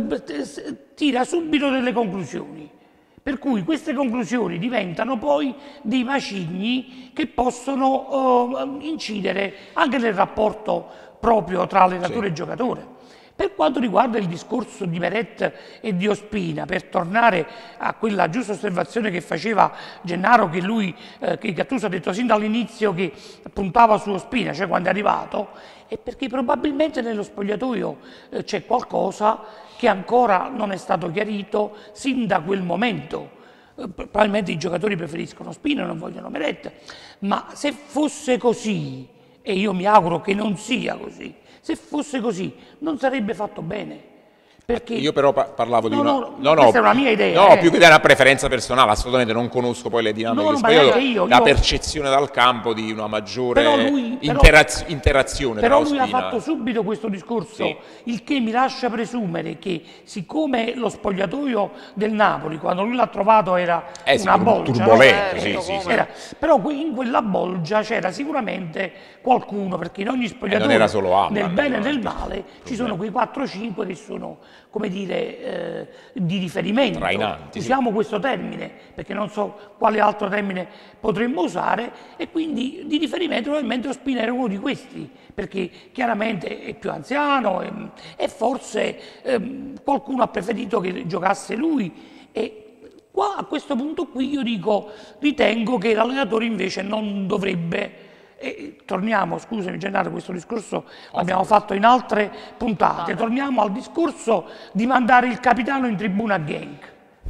eh, tira subito delle conclusioni, per cui queste conclusioni diventano poi dei macigni che possono eh, incidere anche nel rapporto proprio tra allenatore sì. e giocatore. Per quanto riguarda il discorso di Meret e di Ospina, per tornare a quella giusta osservazione che faceva Gennaro, che lui, eh, che Gattuso ha detto sin dall'inizio che puntava su Ospina, cioè quando è arrivato, è perché probabilmente nello spogliatoio eh, c'è qualcosa che ancora non è stato chiarito sin da quel momento. Eh, probabilmente i giocatori preferiscono Ospina, non vogliono Meret, ma se fosse così, e io mi auguro che non sia così. Se fosse così non sarebbe fatto bene. Perché... Io però pa parlavo di no, una... No, no, no, questa è una mia idea. No, eh. più che di una preferenza personale, assolutamente non conosco poi le dinamiche No, del ma spogliatoio, io, la io... percezione dal campo di una maggiore però lui, però, interaz interazione però tra lui ha Ospina... fatto subito questo discorso, sì. Il che mi lascia presumere che siccome lo spogliatoio del Napoli, quando lui l'ha trovato, era eh, una sì, bolgia, turbolento, no? sì, eh, sì, sì. Era, però in quella bolgia c'era sicuramente qualcuno, perché in ogni spogliatoio, non era solo Allan, nel bene e nel naturalmente. male, ci sono quei quattro cinque che sono, come dire, eh, di riferimento. Trainanti, Usiamo sì. questo termine, perché non so quale altro termine potremmo usare, e quindi di riferimento probabilmente Ospina era uno di questi, perché chiaramente è più anziano e, e forse ehm, qualcuno ha preferito che giocasse lui. E qua, a questo punto qui, io dico, ritengo che l'allenatore invece non dovrebbe... E torniamo, scusami Gennaro, questo discorso l'abbiamo fatto in altre puntate, torniamo al discorso di mandare il capitano in tribuna a Genk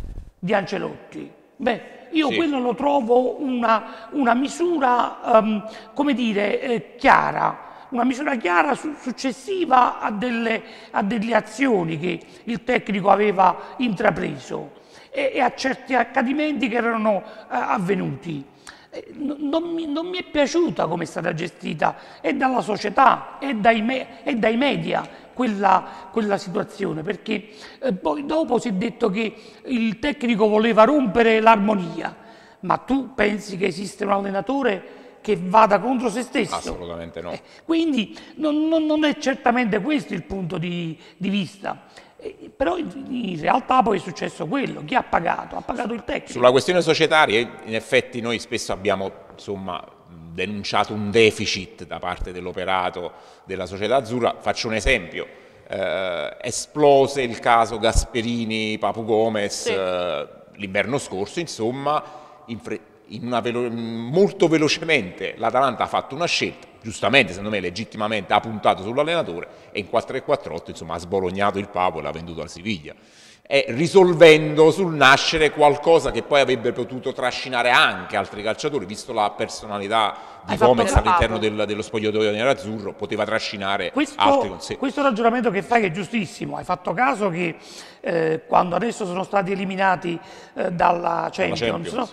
di Ancelotti. Beh, io sì. quello lo trovo una, una misura, um, come dire, eh, chiara, una misura chiara su successiva a delle, a delle azioni che il tecnico aveva intrapreso e, e a certi accadimenti che erano uh, avvenuti. Non mi, non mi è piaciuta come è stata gestita e dalla società e dai, me, e dai media quella, quella situazione, perché eh, poi dopo si è detto che il tecnico voleva rompere l'armonia, ma tu pensi che esiste un allenatore che vada contro se stesso? Assolutamente no. Eh, quindi non, non, non è certamente questo il punto di, di vista. Eh, però in, in realtà poi è successo quello, chi ha pagato? Ha pagato il tecnico. Sulla questione societaria, in effetti noi spesso abbiamo insomma, denunciato un deficit da parte dell'operato della società azzurra. Faccio un esempio, eh, esplose il caso Gasperini-Papu Gomez, sì. eh, l'inverno scorso, insomma, in in una velo molto velocemente l'Atalanta ha fatto una scelta, giustamente secondo me legittimamente ha puntato sull'allenatore e in quattro tre quattro otto insomma ha sbolognato il Papu e l'ha venduto al Siviglia, e risolvendo sul nascere qualcosa che poi avrebbe potuto trascinare anche altri calciatori, visto la personalità di Gomez all'interno del, dello spogliatoio nerazzurro, poteva trascinare questo, altri con sé. Questo ragionamento che fai è giustissimo, hai fatto caso che eh, quando adesso sono stati eliminati eh, dalla Champions, Champions. No?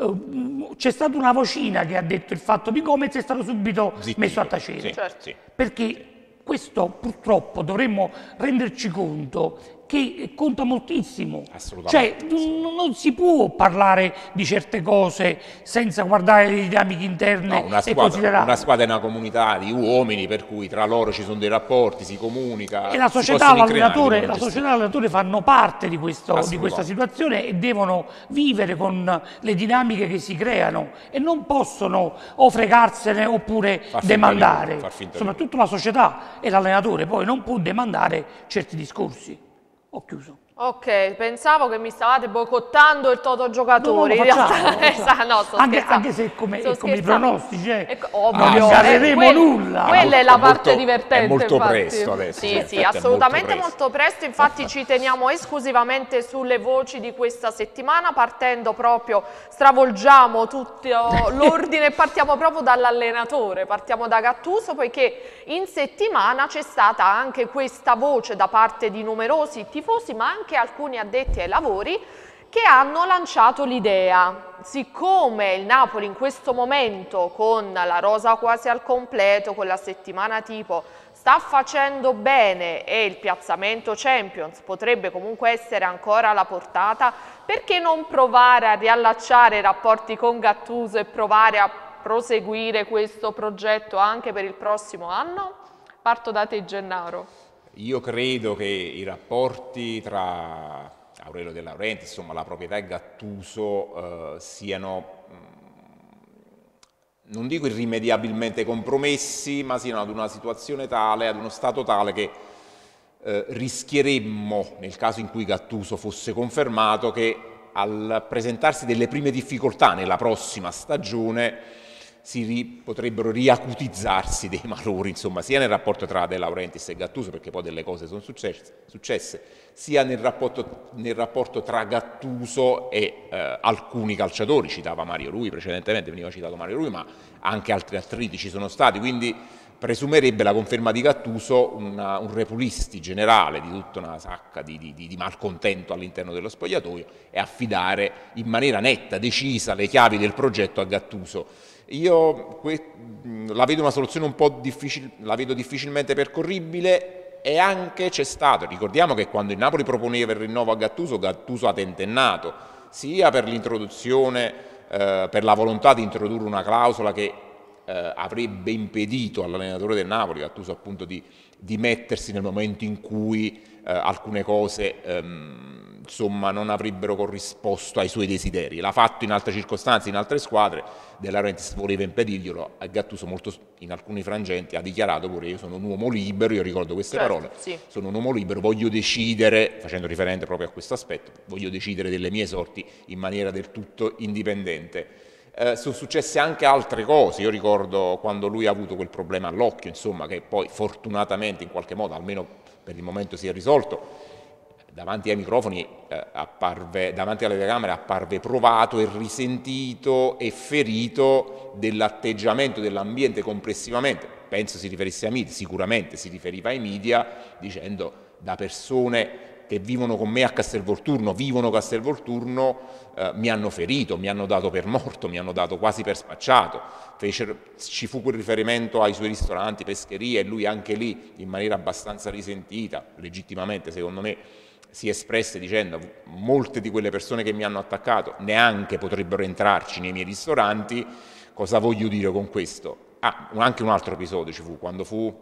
Uh, c'è stata una vocina che ha detto il fatto di Gomez è stato subito Zittito. messo a tacere, sì, certo. sì. perché questo purtroppo dovremmo renderci conto che conta moltissimo, cioè non si può parlare di certe cose senza guardare le dinamiche interne no, una squadra, e considerare. Una squadra è una comunità di uomini per cui tra loro ci sono dei rapporti, si comunica. E la società e l'allenatore la società e l'allenatore fanno parte di, questo, di questa situazione e devono vivere con le dinamiche che si creano e non possono o fregarsene oppure demandare, soprattutto la società e l'allenatore poi non può demandare certi discorsi. Ho chiuso. Ok, pensavo che mi stavate boicottando il toto giocatori. No, no, in facciamo, realtà, no, sto anche, anche se come, è come i pronostici, eh, ecco, non ne sgarreremo nulla. Quella è la parte molto, divertente. È molto infatti. presto adesso. Sì, cioè, sì, assolutamente molto presto. molto presto. Infatti ci teniamo esclusivamente sulle voci di questa settimana, partendo proprio, stravolgiamo tutto l'ordine e partiamo proprio dall'allenatore, partiamo da Gattuso, poiché in settimana c'è stata anche questa voce da parte di numerosi tifosi, ma anche anche alcuni addetti ai lavori che hanno lanciato l'idea, siccome il Napoli in questo momento con la rosa quasi al completo, con la settimana tipo, sta facendo bene e il piazzamento Champions potrebbe comunque essere ancora alla portata, perché non provare a riallacciare i rapporti con Gattuso e provare a proseguire questo progetto anche per il prossimo anno? Parto da te, Gennaro. Io credo che i rapporti tra Aurelio De Laurentiis, insomma la proprietà e Gattuso, eh, siano, non dico irrimediabilmente compromessi, ma siano ad una situazione tale, ad uno stato tale che eh, rischieremmo, nel caso in cui Gattuso fosse confermato, che al presentarsi delle prime difficoltà nella prossima stagione si ri, potrebbero riacutizzarsi dei malori, insomma, sia nel rapporto tra De Laurentiis e Gattuso, perché poi delle cose sono successe, successe sia nel rapporto, nel rapporto tra Gattuso e eh, alcuni calciatori, citava Mario Rui precedentemente, veniva citato Mario Rui, ma anche altri attriti ci sono stati, quindi presumerebbe la conferma di Gattuso una, un repulisti generale di tutta una sacca di, di, di malcontento all'interno dello spogliatoio e affidare in maniera netta, decisa, le chiavi del progetto a Gattuso. Io la vedo una soluzione un po' difficile, la vedo difficilmente percorribile, e anche c'è stato, ricordiamo che quando il Napoli proponeva il rinnovo a Gattuso, Gattuso ha tentennato sia per l'introduzione, eh, per la volontà di introdurre una clausola che eh, avrebbe impedito all'allenatore del Napoli, Gattuso appunto, di, di mettersi nel momento in cui eh, alcune cose ehm, insomma non avrebbero corrisposto ai suoi desideri. L'ha fatto in altre circostanze, in altre squadre. De Laurentiis voleva impedirglielo, a Gattuso molto, in alcuni frangenti ha dichiarato pure: io sono un uomo libero, io ricordo queste certo, parole, sì. sono un uomo libero, voglio decidere, facendo riferimento proprio a questo aspetto, voglio decidere delle mie sorti in maniera del tutto indipendente. Eh, sono successe anche altre cose, io ricordo quando lui ha avuto quel problema all'occhio, insomma, che poi fortunatamente in qualche modo, almeno per il momento, si è risolto. Davanti ai microfoni, eh, apparve, davanti alle telecamere apparve provato e risentito e ferito dell'atteggiamento dell'ambiente complessivamente. Penso si riferisse ai media, sicuramente si riferiva ai media, dicendo: da persone che vivono con me a Castelvolturno, vivono Castelvolturno, eh, mi hanno ferito, mi hanno dato per morto, mi hanno dato quasi per spacciato. Fecero, ci fu quel riferimento ai suoi ristoranti, pescherie, e lui anche lì, in maniera abbastanza risentita, legittimamente secondo me, si espresse dicendo: molte di quelle persone che mi hanno attaccato neanche potrebbero entrarci nei miei ristoranti. Cosa voglio dire con questo? Ah, anche un altro episodio ci fu, quando fu,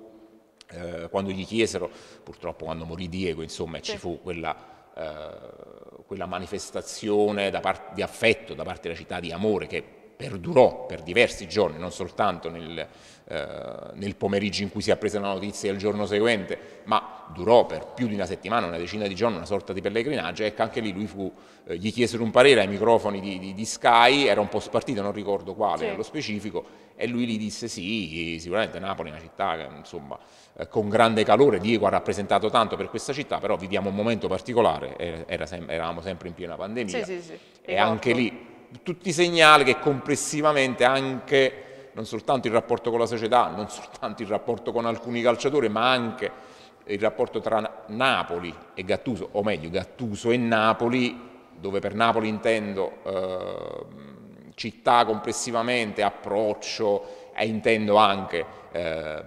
eh, quando gli chiesero, purtroppo quando morì Diego, insomma, sì. ci fu quella, eh, quella manifestazione da parte, di affetto da parte della città, di amore, che perdurò per diversi giorni, non soltanto nel, eh, nel pomeriggio in cui si è appresa la notizia del giorno seguente, ma durò per più di una settimana, una decina di giorni, una sorta di pellegrinaggio. Ecco, anche lì lui fu, eh, gli chiesero un parere ai microfoni di, di, di Sky, era un po' spartito, non ricordo quale sì. nello specifico, e lui gli disse: sì, sicuramente Napoli è una città che, insomma, eh, con grande calore, Diego ha rappresentato tanto per questa città, però viviamo un momento particolare, era sem- eravamo sempre in piena pandemia, sì, sì, sì. e anche lì tutti i segnali che complessivamente anche, non soltanto il rapporto con la società, non soltanto il rapporto con alcuni calciatori, ma anche il rapporto tra Napoli e Gattuso, o meglio Gattuso e Napoli, dove per Napoli intendo eh, città complessivamente, approccio, e intendo anche eh,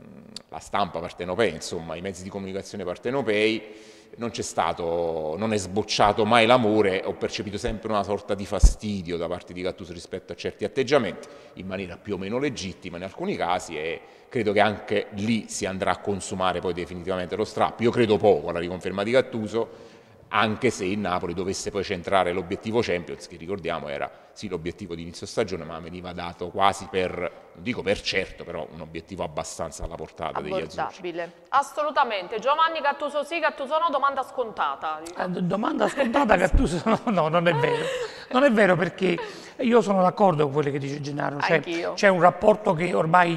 la stampa partenopea, insomma i mezzi di comunicazione partenopei. Non c'è stato, non è sbocciato mai l'amore, ho percepito sempre una sorta di fastidio da parte di Gattuso rispetto a certi atteggiamenti, in maniera più o meno legittima in alcuni casi, e credo che anche lì si andrà a consumare poi definitivamente lo strappo. Io credo poco alla riconferma di Gattuso, anche se il Napoli dovesse poi centrare l'obiettivo Champions, che ricordiamo era sì l'obiettivo di inizio stagione, ma veniva dato quasi per, non dico per certo, però un obiettivo abbastanza alla portata degli azzurri. Assolutamente. Giovanni, Gattuso sì, Gattuso no, domanda scontata. Diciamo. Eh, domanda scontata, Gattuso no, no, non è vero. Non è vero, perché io sono d'accordo con quello che dice Gennaro, c'è un rapporto che ormai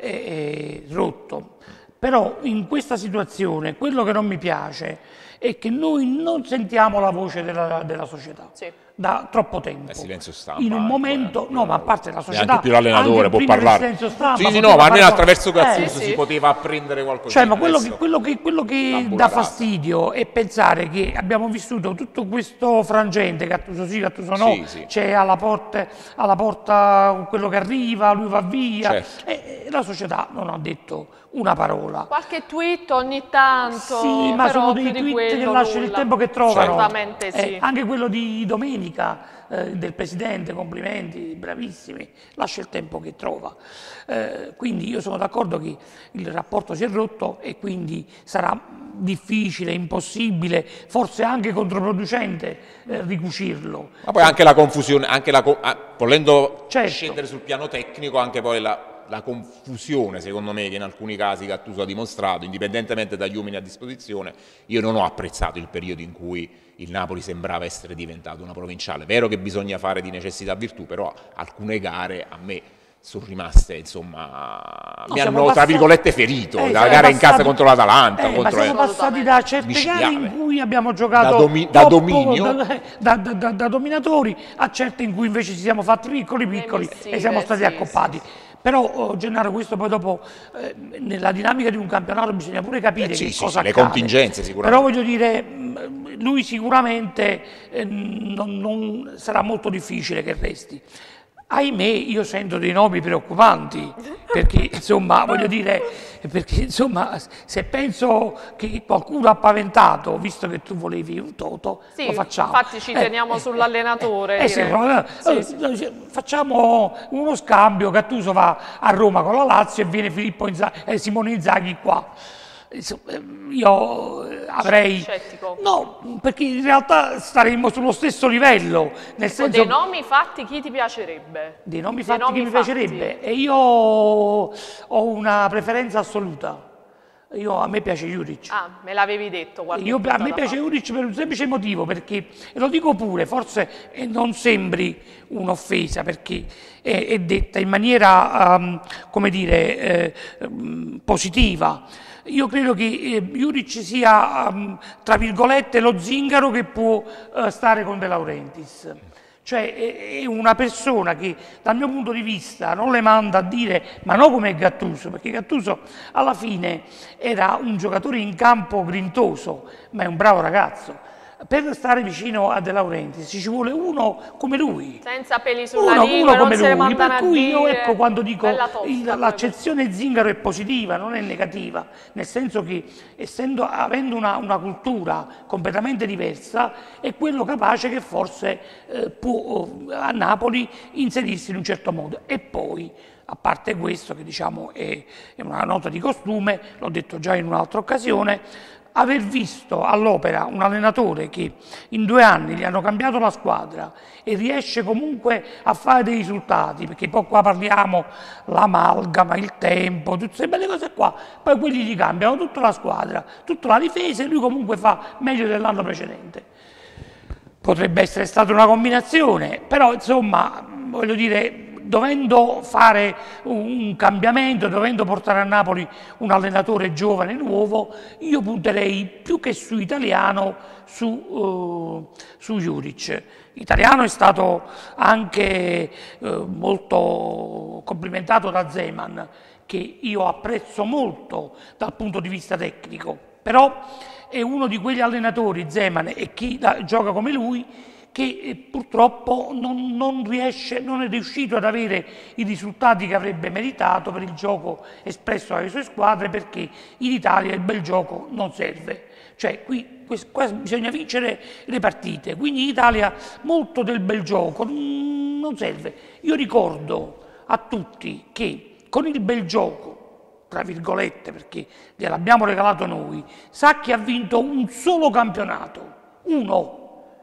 è, è rotto, però in questa situazione quello che non mi piace è che noi non sentiamo la voce della, della società sì. da troppo tempo. È silenzio stampa. In un momento, no, ma a parte la società, neanche più l'allenatore può parlare. Stampa, sì, sì, no, ma almeno attraverso Gattuso eh, si sì. poteva apprendere qualcosa. Cioè, ma quello che, quello che, quello che dà fastidio è pensare che abbiamo vissuto tutto questo frangente, Gattuso sì, Gattuso no, sì, sì. c'è alla porta, alla porta quello che arriva, lui va via, certo. e la società non ha detto una parola. Qualche tweet ogni tanto, sì, ma sono dei tweet quello, che lasciano nulla. il tempo che trovano. Certamente sì. Eh, anche quello di domenica eh, del Presidente, complimenti, bravissimi, lascia il tempo che trova. Eh, quindi io sono d'accordo che il rapporto si è rotto e quindi sarà difficile, impossibile, forse anche controproducente eh, ricucirlo. Ma poi anche la confusione, anche la, ah, volendo certo. scendere sul piano tecnico, anche poi la la confusione, secondo me, che in alcuni casi Gattuso ha dimostrato, indipendentemente dagli uomini a disposizione. Io non ho apprezzato il periodo in cui il Napoli sembrava essere diventato una provinciale. Vero che bisogna fare di necessità virtù, però alcune gare a me sono rimaste, insomma, no, mi hanno, passati, tra virgolette, ferito, eh, la gara passati, in casa contro l'Atalanta. Eh, contro ma siamo le... passati da certe gare in cui abbiamo giocato da, domi da troppo, dominio, da, da, da, da dominatori, a certe in cui invece ci siamo fatti piccoli piccoli e siamo stati sì, accoppati. Sì, sì. Però, oh, Gennaro, questo poi dopo, eh, nella dinamica di un campionato bisogna pure capire eh, sì, che sì, cosa sì, accade. le contingenze sicuramente. Però voglio dire, lui sicuramente eh, non, non sarà molto difficile che resti. Ahimè, io sento dei nomi preoccupanti, perché insomma, voglio dire, perché insomma, se penso che qualcuno ha paventato, visto che tu volevi un Toto, sì, lo facciamo. Infatti ci teniamo eh, sull'allenatore. Eh, eh, eh, sì, sì. Facciamo uno scambio, Gattuso va a Roma con la Lazio e viene Filippo Inzaghi, eh, Simone Inzaghi qua. Io avrei... Scettico. No, perché in realtà staremmo sullo stesso livello, nel ecco, senso... Dei nomi fatti chi ti piacerebbe? Dei nomi dei fatti nomi chi mi fatti. piacerebbe? E io ho una preferenza assoluta. Io, a me piace Juric. Ah, me l'avevi detto qualche Io, a me fa. piace Juric per un semplice motivo, perché, e lo dico pure, forse eh, non sembri un'offesa, perché è, è detta in maniera, um, come dire, eh, um, positiva. Io credo che eh, Juric sia, um, tra virgolette, lo zingaro che può uh, stare con De Laurentiis. Cioè è una persona che dal mio punto di vista non le manda a dire ma no come Gattuso, perché Gattuso alla fine era un giocatore in campo grintoso, ma è un bravo ragazzo. Per stare vicino a De Laurentiis ci vuole uno come lui, senza peli sulla uno, lingua, uno come non lui, per cui io dire, ecco quando dico tosta, l'accezione zingaro è positiva, non è negativa, nel senso che essendo, avendo una, una cultura completamente diversa è quello capace che forse eh, può a Napoli inserirsi in un certo modo. E poi, a parte questo che diciamo è, è una nota di costume, l'ho detto già in un'altra occasione, aver visto all'opera un allenatore che in due anni gli hanno cambiato la squadra e riesce comunque a fare dei risultati, perché poi qua parliamo l'amalgama, il tempo, tutte queste belle cose qua, poi quelli gli cambiano tutta la squadra, tutta la difesa e lui comunque fa meglio dell'anno precedente. Potrebbe essere stata una combinazione, però insomma, voglio dire, dovendo fare un cambiamento, dovendo portare a Napoli un allenatore giovane, nuovo, io punterei più che su Italiano, su, uh, su Juric. Italiano è stato anche uh, molto complimentato da Zeman, che io apprezzo molto dal punto di vista tecnico, però è uno di quegli allenatori, Zeman, e chi la, gioca come lui, che eh, purtroppo non, non riesce, non è riuscito ad avere i risultati che avrebbe meritato per il gioco espresso dalle sue squadre, perché in Italia il bel gioco non serve. Cioè qui, qua bisogna vincere le partite, quindi in Italia molto del bel gioco non serve. Io ricordo a tutti che con il bel gioco, tra virgolette, perché gliel'abbiamo regalato noi, Sacchi ha vinto un solo campionato, uno,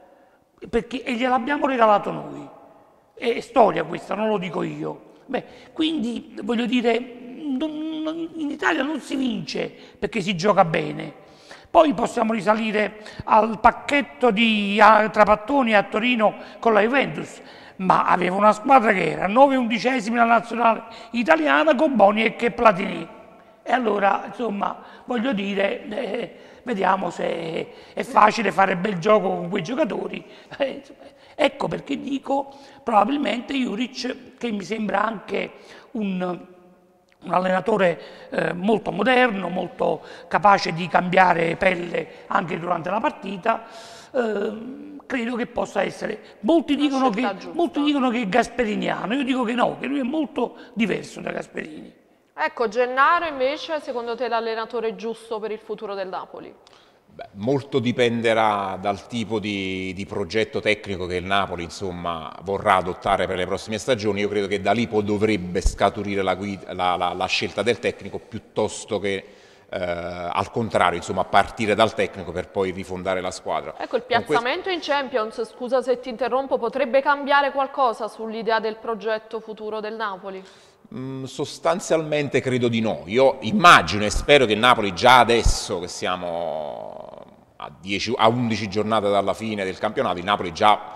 perché e gliel'abbiamo regalato noi. È storia questa, non lo dico io. Beh, quindi voglio dire, non, non, in Italia non si vince perché si gioca bene. Poi possiamo risalire al pacchetto di Trapattoni a Torino con la Juventus, ma aveva una squadra che era nove undicesimi alla nazionale italiana con Boniek e Platini. E allora, insomma, voglio dire, eh, vediamo se è facile fare bel gioco con quei giocatori. Eh, ecco perché dico, probabilmente Juric, che mi sembra anche un, un allenatore eh, molto moderno, molto capace di cambiare pelle anche durante la partita, eh, credo che possa essere. Molti dicono che, molti dicono che è gasperiniano, io dico che no, che lui è molto diverso da Gasperini. Ecco, Gennaro invece, secondo te l'allenatore giusto per il futuro del Napoli? Beh, molto dipenderà dal tipo di, di progetto tecnico che il Napoli insomma, vorrà adottare per le prossime stagioni. Io credo che da lì poi dovrebbe scaturire la, guida, la, la, la scelta del tecnico piuttosto che eh, al contrario, insomma, a partire dal tecnico per poi rifondare la squadra. Ecco, il piazzamento in Champions, scusa se ti interrompo, potrebbe cambiare qualcosa sull'idea del progetto futuro del Napoli? Mm, sostanzialmente credo di no. Io immagino e spero che Napoli già adesso che siamo a, dieci, a undici giornate dalla fine del campionato, il Napoli già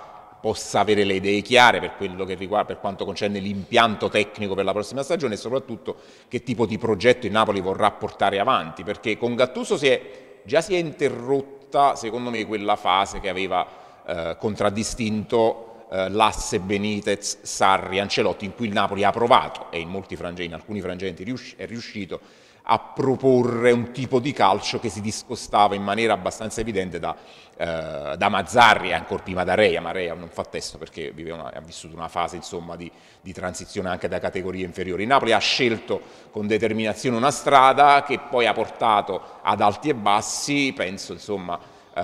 possa avere le idee chiare per quello che riguarda, per quanto concerne l'impianto tecnico per la prossima stagione e soprattutto che tipo di progetto il Napoli vorrà portare avanti, perché con Gattuso si è, già si è interrotta secondo me quella fase che aveva eh, contraddistinto eh, l'asse Benitez, Sarri, Ancelotti, in cui il Napoli ha provato e in, molti frangenti, in alcuni frangenti riusci, è riuscito a proporre un tipo di calcio che si discostava in maniera abbastanza evidente da, eh, da Mazzarri e ancora prima da Rea, ma Rea non fa testo perché vive una, ha vissuto una fase insomma, di, di transizione anche da categorie inferiori. Il Napoli ha scelto con determinazione una strada che poi ha portato ad alti e bassi, penso insomma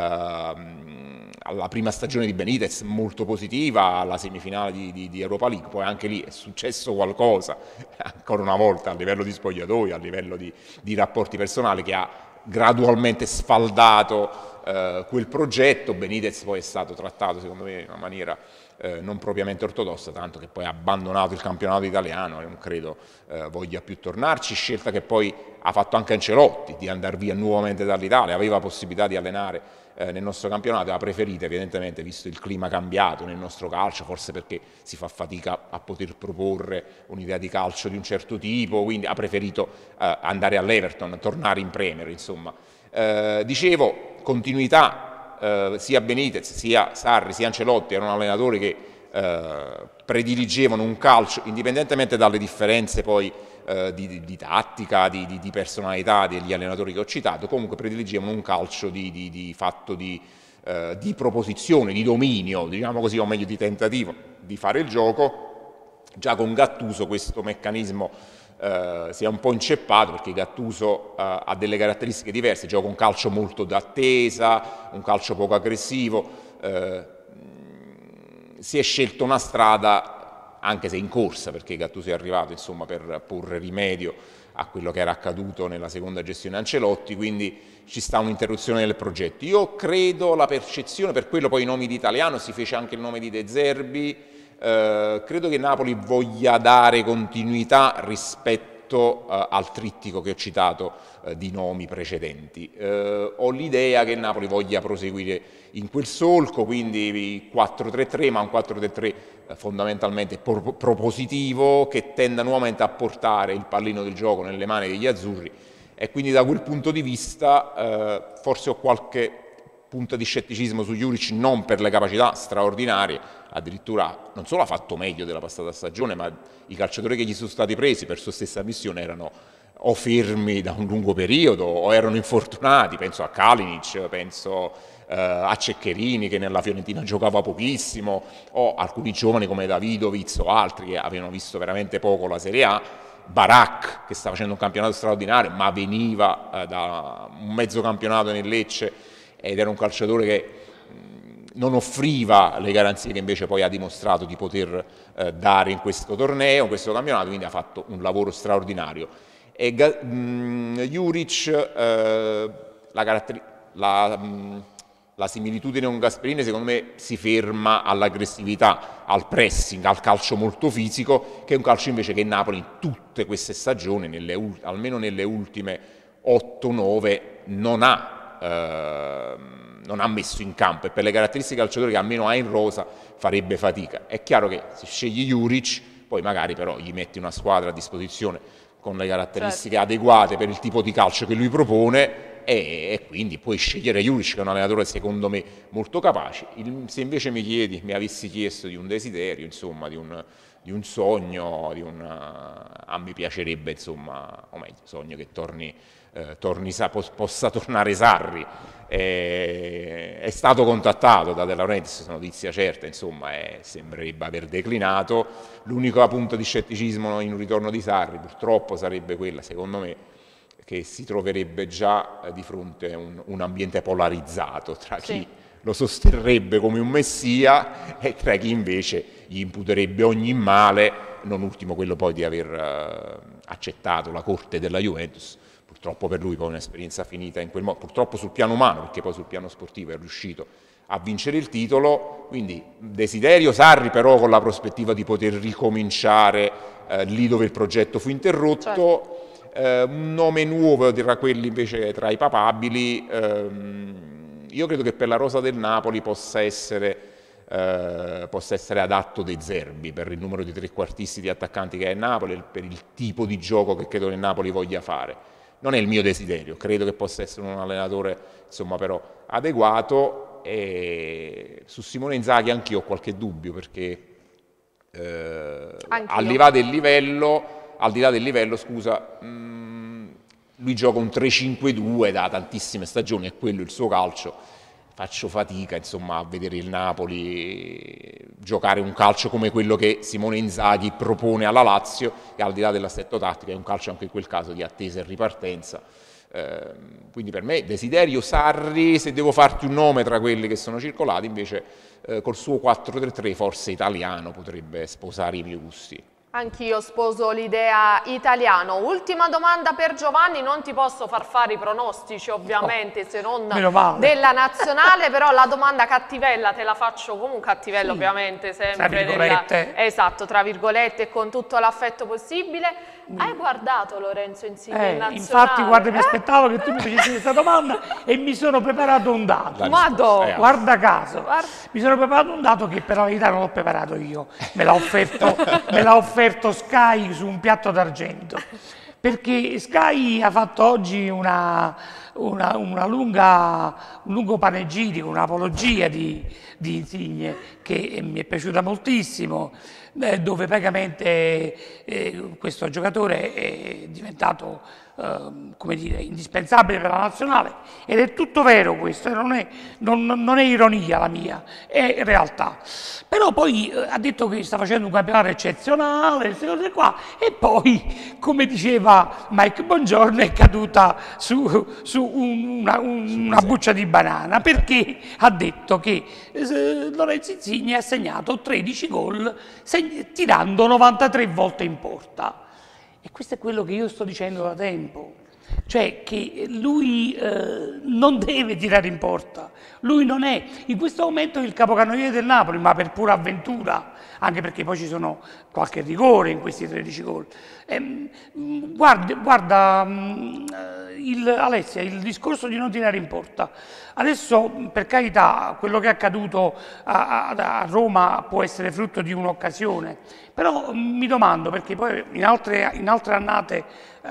ehm, alla prima stagione di Benitez molto positiva, alla semifinale di, di, di Europa League, poi anche lì è successo qualcosa, ancora una volta a livello di spogliatoio, a livello di, di rapporti personali, che ha gradualmente sfaldato eh, quel progetto. Benitez poi è stato trattato secondo me in una maniera eh, non propriamente ortodossa, tanto che poi ha abbandonato il campionato italiano e non credo eh, voglia più tornarci, scelta che poi ha fatto anche Ancelotti di andare via nuovamente dall'Italia, aveva possibilità di allenare nel nostro campionato, ha preferito evidentemente, visto il clima cambiato nel nostro calcio, forse perché si fa fatica a poter proporre un'idea di calcio di un certo tipo, quindi ha preferito eh, andare all'Everton, tornare in Premier, insomma. Eh, dicevo, continuità, eh, sia Benitez, sia Sarri, sia Ancelotti erano allenatori che eh, prediligevano un calcio, indipendentemente dalle differenze poi Di, di, di tattica, di, di, di personalità degli allenatori che ho citato, comunque prediligevano un calcio di, di, di fatto di, eh, di proposizione, di dominio, diciamo così, o meglio di tentativo di fare il gioco. Già con Gattuso questo meccanismo eh, si è un po' inceppato, perché Gattuso eh, ha delle caratteristiche diverse, gioca un calcio molto d'attesa, un calcio poco aggressivo, eh, si è scelto una strada anche se in corsa, perché Gattuso è arrivato insomma, per porre rimedio a quello che era accaduto nella seconda gestione Ancelotti, quindi ci sta un'interruzione del progetto. Io credo, la percezione, per quello poi i nomi di Italiano, si fece anche il nome di De Zerbi, eh, credo che Napoli voglia dare continuità rispetto eh, al trittico che ho citato eh, di nomi precedenti. Eh, ho l'idea che Napoli voglia proseguire in quel solco, quindi quattro tre tre, ma un quattro tre tre fondamentalmente pro propositivo, che tenda nuovamente a portare il pallino del gioco nelle mani degli azzurri, e quindi da quel punto di vista eh, forse ho qualche punto di scetticismo su Juric, non per le capacità straordinarie, addirittura non solo ha fatto meglio della passata stagione, ma i calciatori che gli sono stati presi per sua stessa missione erano o fermi da un lungo periodo o erano infortunati, penso a Kalinic, penso eh, a Ceccherini che nella Fiorentina giocava pochissimo, o alcuni giovani come Davidovic o altri che avevano visto veramente poco la Serie A, Barak che sta facendo un campionato straordinario ma veniva eh, da un mezzo campionato nel Lecce ed era un calciatore che non offriva le garanzie che invece poi ha dimostrato di poter eh, dare in questo torneo, in questo campionato, quindi ha fatto un lavoro straordinario. E mh, Juric, eh, la, la, mh, la similitudine con Gasperini secondo me si ferma all'aggressività, al pressing, al calcio molto fisico, che è un calcio invece che Napoli in tutte queste stagioni, nelle, almeno nelle ultime otto nove, non ha. Eh, non ha messo in campo, e per le caratteristiche calciatori che almeno ha in rosa farebbe fatica. È chiaro che se scegli Juric, poi magari però gli metti una squadra a disposizione con le caratteristiche certo. adeguate per il tipo di calcio che lui propone, e, e quindi puoi scegliere Juric, che è un allenatore secondo me molto capace. Il, se invece mi chiedi, mi avessi chiesto di un desiderio, insomma, di un, di un sogno, di un, a me piacerebbe, insomma, o meglio, sogno che torni, eh, torni possa tornare Sarri. Eh, è stato contattato da De Laurentiis, notizia certa, insomma, eh, sembrerebbe aver declinato. L'unico punto di scetticismo in un ritorno di Sarri purtroppo sarebbe quella, secondo me, che si troverebbe già eh, di fronte a un, un ambiente polarizzato tra sì. chi lo sosterrebbe come un messia e tra chi invece gli imputerebbe ogni male, non ultimo quello poi di aver eh, accettato la corte della Juventus. Purtroppo per lui poi un'esperienza finita in quel modo, purtroppo sul piano umano, perché poi sul piano sportivo è riuscito a vincere il titolo, quindi desiderio Sarri però con la prospettiva di poter ricominciare eh, lì dove il progetto fu interrotto, certo. eh, un nome nuovo tra quelli invece tra i papabili, ehm, io credo che per la rosa del Napoli possa essere eh, possa essere adatto De Zerbi per il numero di trequartisti di attaccanti che ha in Napoli, per il tipo di gioco che credo che il Napoli voglia fare. Non è il mio desiderio, credo che possa essere un allenatore insomma però adeguato, e su Simone Inzaghi anch'io ho qualche dubbio perché eh, al di là del livello, al di là del livello scusa, mh, lui gioca un tre cinque due da tantissime stagioni, è quello il suo calcio. Faccio fatica insomma a vedere il Napoli giocare un calcio come quello che Simone Inzaghi propone alla Lazio, e al di là dell'assetto tattico è un calcio anche in quel caso di attesa e ripartenza. Eh, quindi per me desiderio Sarri, se devo farti un nome tra quelli che sono circolati, invece eh, col suo quattro tre tre forse italiano potrebbe sposare i miei gusti. Anch'io sposo l'idea italiano. Ultima domanda per Giovanni, non ti posso far fare i pronostici ovviamente, no, se non della nazionale, però la domanda cattivella te la faccio comunque, cattivella sì, ovviamente, sempre tra virgolette. Nella, esatto, tra virgolette e con tutto l'affetto possibile. Hai guardato Lorenzo Insigne eh, in nazionale? Infatti guarda, eh? mi aspettavo che tu mi facessi questa domanda e mi sono preparato un dato. Madonna. Guarda caso, guarda. Mi sono preparato un dato che per la verità non l'ho preparato io, me l'ha offerto, me l'ha offerto Sky su un piatto d'argento, perché Sky ha fatto oggi una, una, una lunga, un lungo panegirico, un'apologia di, di Insigne che mi è piaciuta moltissimo, eh, dove praticamente eh, questo giocatore è diventato eh, come dire, indispensabile per la nazionale, ed è tutto vero questo, non è, non, non è ironia la mia, è realtà. Però poi eh, ha detto che sta facendo un campionato eccezionale, queste cose qua, e poi, come diceva Mike Bongiorno, è caduta su, su un, una, un, una buccia di banana, perché ha detto che eh, Lorenzo Insigne ha segnato tredici gol tirando novantatré volte in porta. E questo è quello che io sto dicendo da tempo, cioè che lui eh, non deve tirare in porta, lui non è in questo momento il capocannoniere del Napoli, ma per pura avventura, anche perché poi ci sono qualche rigore in questi tredici gol. Eh, guarda, guarda il, Alessia, il discorso di non tirare in porta, adesso per carità quello che è accaduto a, a, a Roma può essere frutto di un'occasione, però mi domando, perché poi in altre, in altre annate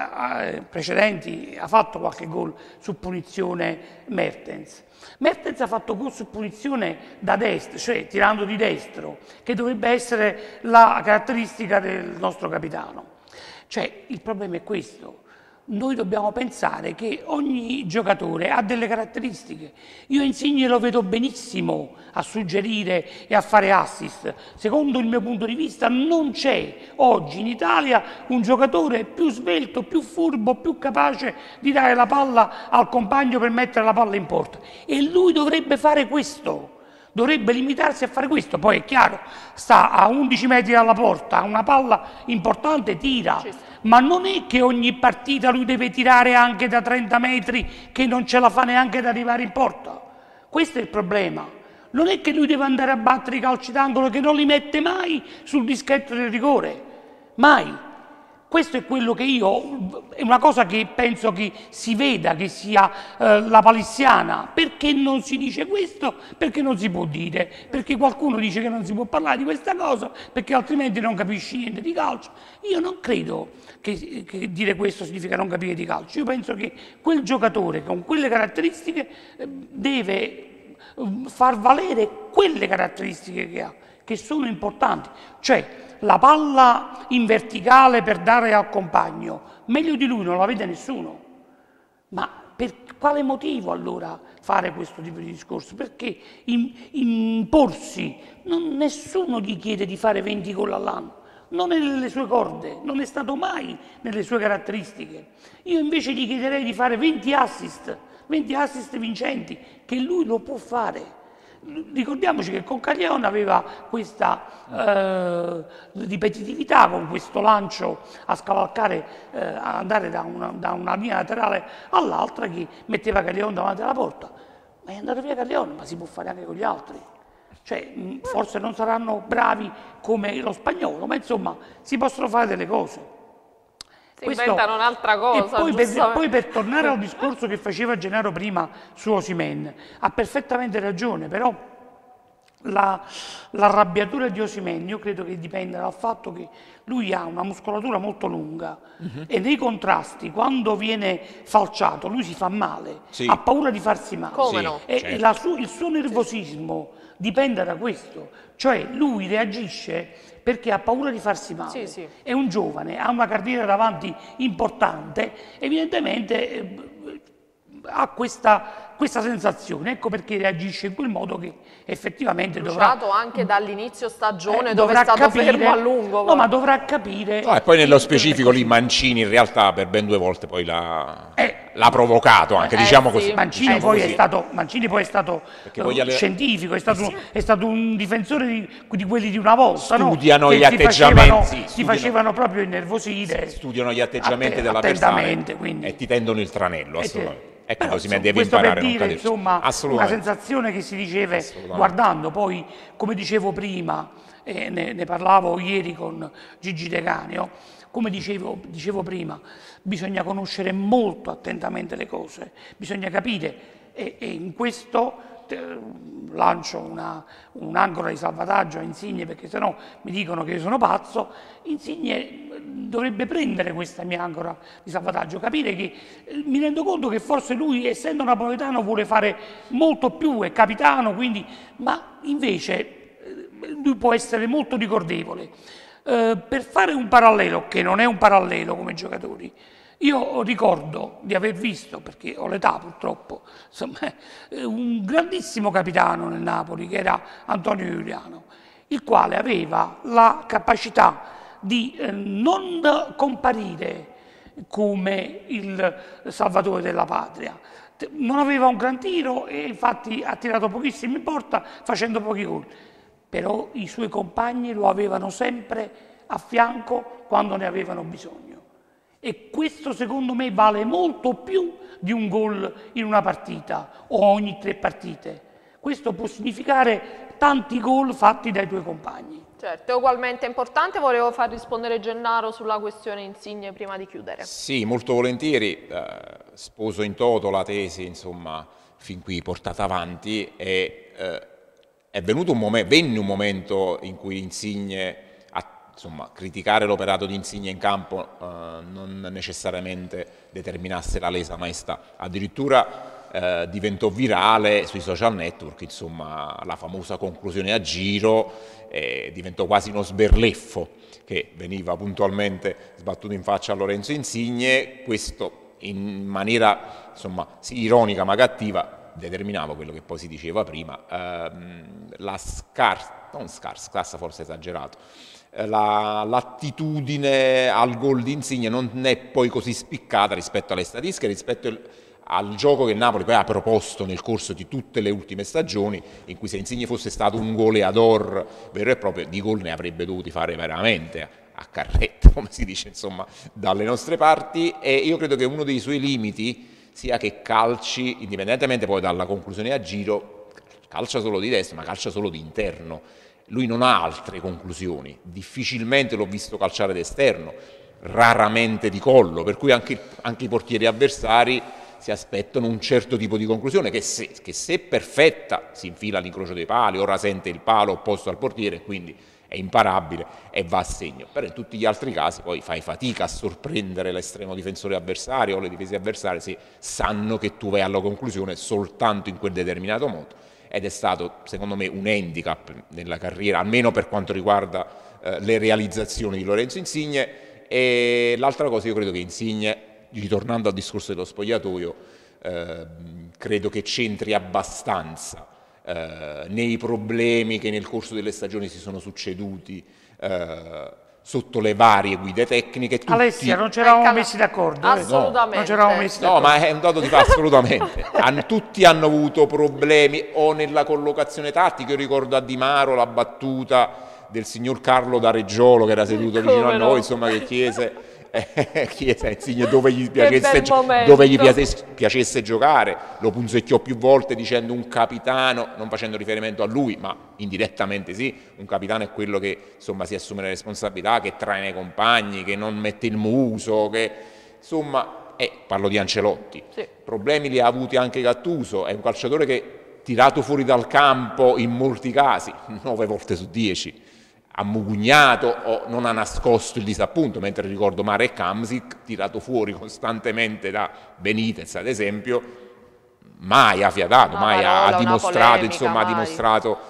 eh, precedenti ha fatto qualche gol su punizione Mertens. Mertens ha fatto gol su punizione da destra, cioè tirando di destro, che dovrebbe essere la caratteristica del nostro capitano. Cioè, il problema è questo. Noi dobbiamo pensare che ogni giocatore ha delle caratteristiche. Io Insigne lo vedo benissimo a suggerire e a fare assist. Secondo il mio punto di vista non c'è oggi in Italia un giocatore più svelto, più furbo, più capace di dare la palla al compagno per mettere la palla in porta. E lui dovrebbe fare questo. Dovrebbe limitarsi a fare questo. Poi è chiaro, sta a undici metri dalla porta, una palla importante, tira. Ma non è che ogni partita lui deve tirare anche da trenta metri, che non ce la fa neanche ad arrivare in porta. Questo è il problema. Non è che lui deve andare a battere i calci d'angolo, che non li mette mai sul dischetto del rigore. Mai. Questo è quello che io, è una cosa che penso che si veda, che sia eh, la palissiana. Perché non si dice questo? Perché non si può dire, perché qualcuno dice che non si può parlare di questa cosa, perché altrimenti non capisci niente di calcio. Io non credo che, che dire questo significa non capire di calcio. Io penso che quel giocatore con quelle caratteristiche eh, deve eh, far valere quelle caratteristiche che ha, che sono importanti. Cioè, la palla in verticale per dare al compagno, meglio di lui non la vede nessuno. Ma per quale motivo allora fare questo tipo di discorso? Perché in, imporsi, non, nessuno gli chiede di fare venti gol all'anno, non è nelle sue corde, non è stato mai nelle sue caratteristiche. Io invece gli chiederei di fare venti assist, venti assist vincenti, che lui lo può fare. Ricordiamoci che con Caglione aveva questa eh, ripetitività, con questo lancio a scavalcare, eh, a andare da una, da una linea laterale all'altra, che metteva Caglione davanti alla porta. Ma è andato via Caglione, ma si può fare anche con gli altri. Cioè, forse non saranno bravi come lo Spagnolo, ma insomma si possono fare delle cose. Si Questo, inventano un'altra cosa. E poi per, poi per tornare al discorso che faceva Gennaro prima su Osimhen, ha perfettamente ragione, però La, l'arrabbiatura di Osimhen io credo che dipenda dal fatto che lui ha una muscolatura molto lunga uh-huh. e nei contrasti quando viene falciato lui si fa male, sì. ha paura di farsi male. Come sì, no? E certo. la su, il suo nervosismo dipende da questo, cioè lui reagisce perché ha paura di farsi male. Sì, sì. È un giovane, ha una carriera davanti importante, evidentemente eh, ha questa, questa sensazione, ecco perché reagisce in quel modo che effettivamente Bruciato dovrà... anche dall'inizio stagione eh, dove è stato capire, fermo a lungo. No, ma dovrà capire... No, e poi nello che- specifico lì Mancini in realtà per ben due volte poi l'ha, Eh. l'ha provocato anche, Eh, diciamo sì. così. Mancini, diciamo poi così. è stato, Mancini poi è stato Perché eh, poi gli alle- scientifico, è stato, è stato un difensore di, di quelli di una volta, no? Studiano Che gli ti atteggiamenti, facevano, sì, ti studiano- facevano proprio innervosire. Studiano gli atteggiamenti Atte- dell'avversario attentamente, quindi. e ti tendono il tranello, E ti- assolutamente. Ecco, Però, così mi insomma, deve questo imparare per a non dire, caderci. insomma, una Assolutamente. sensazione che si riceve Assolutamente. guardando, poi come dicevo prima, eh, ne, ne parlavo ieri con Gigi De Canio, come dicevo, dicevo prima, bisogna conoscere molto attentamente le cose, bisogna capire e, e in questo eh, lancio una, un'ancora di salvataggio a Insigne perché sennò mi dicono che io sono pazzo. Insigne dovrebbe prendere questa mia ancora di salvataggio, capire che eh, mi rendo conto che forse lui, essendo napoletano, vuole fare molto più, è capitano, quindi, ma invece eh, lui può essere molto ricordevole. Eh, per fare un parallelo, che non è un parallelo come giocatori, io ricordo di aver visto, perché ho l'età purtroppo, insomma, eh, un grandissimo capitano nel Napoli che era Antonio Giuliano, il quale aveva la capacità di eh, non comparire come il salvatore della patria. Non aveva un gran tiro e infatti ha tirato pochissimo in porta facendo pochi gol, però i suoi compagni lo avevano sempre a fianco quando ne avevano bisogno. E questo secondo me vale molto più di un gol in una partita o ogni tre partite. Questo può significare tanti gol fatti dai tuoi compagni. Certo, è ugualmente importante. Volevo far rispondere Gennaro sulla questione Insigne prima di chiudere. Sì, molto volentieri, eh, sposo in toto la tesi, insomma, fin qui portata avanti e eh, è venuto un momento, venne un momento in cui Insigne, a, insomma, criticare l'operato di Insigne in campo eh, non necessariamente determinasse la lesa maestà, addirittura eh, diventò virale sui social network, insomma, la famosa conclusione a giro eh, diventò quasi uno sberleffo che veniva puntualmente sbattuto in faccia a Lorenzo Insigne, questo in maniera, insomma, sì, ironica ma cattiva, determinava quello che poi si diceva prima, ehm, la scarsa, non scarsa, scarsa forse esagerato, eh, la, l'attitudine al gol di Insigne non è poi così spiccata rispetto alle statistiche, rispetto il, al gioco che Napoli poi ha proposto nel corso di tutte le ultime stagioni, in cui se Insigne fosse stato un goleador vero e proprio, di gol ne avrebbe dovuti fare veramente a carretta, come si dice, insomma, dalle nostre parti, e io credo che uno dei suoi limiti sia che calci, indipendentemente poi dalla conclusione a giro, calcia solo di destra, ma calcia solo di interno. Lui non ha altre conclusioni, difficilmente l'ho visto calciare d'esterno, raramente di collo, per cui anche, anche i portieri avversari si aspettano un certo tipo di conclusione che se, che se perfetta si infila all'incrocio dei pali o rasente il palo opposto al portiere e quindi è imparabile e va a segno. Però in tutti gli altri casi poi fai fatica a sorprendere l'estremo difensore avversario o le difese avversarie se sanno che tu vai alla conclusione soltanto in quel determinato modo, ed è stato secondo me un handicap nella carriera, almeno per quanto riguarda eh, le realizzazioni di Lorenzo Insigne. E l'altra cosa, io credo che Insigne, ritornando al discorso dello spogliatoio, eh, credo che c'entri abbastanza eh, nei problemi che nel corso delle stagioni si sono succeduti eh, sotto le varie guide tecniche. Tutti... Alessia, non ci eravamo Ecco, messi d'accordo. eh? assolutamente. Non ci eravamo messi No, d'accordo. ma è un dato di fatto, assolutamente. Han, tutti hanno avuto problemi o nella collocazione tattica. Io ricordo a Di Maro la battuta del signor Carlo da Reggiolo che era seduto vicino Come a no? noi, insomma, che chiese... chiese a Insigne dove gli piacesse, bel momento. dove gli piacesse, piacesse giocare, lo punzecchiò più volte dicendo un capitano, non facendo riferimento a lui ma indirettamente sì, un capitano è quello che insomma si assume le responsabilità, che traina i compagni, che non mette il muso, che insomma, eh, parlo di Ancelotti, Sì. problemi li ha avuti anche Gattuso, è un calciatore che tirato fuori dal campo in molti casi, nove volte su dieci, ha mugugnato o non ha nascosto il disappunto, mentre ricordo Marek Hamsik, tirato fuori costantemente da Benitez ad esempio, mai ha fiatato, Una mai parola, ha una dimostrato, polemica, insomma, ha mai. dimostrato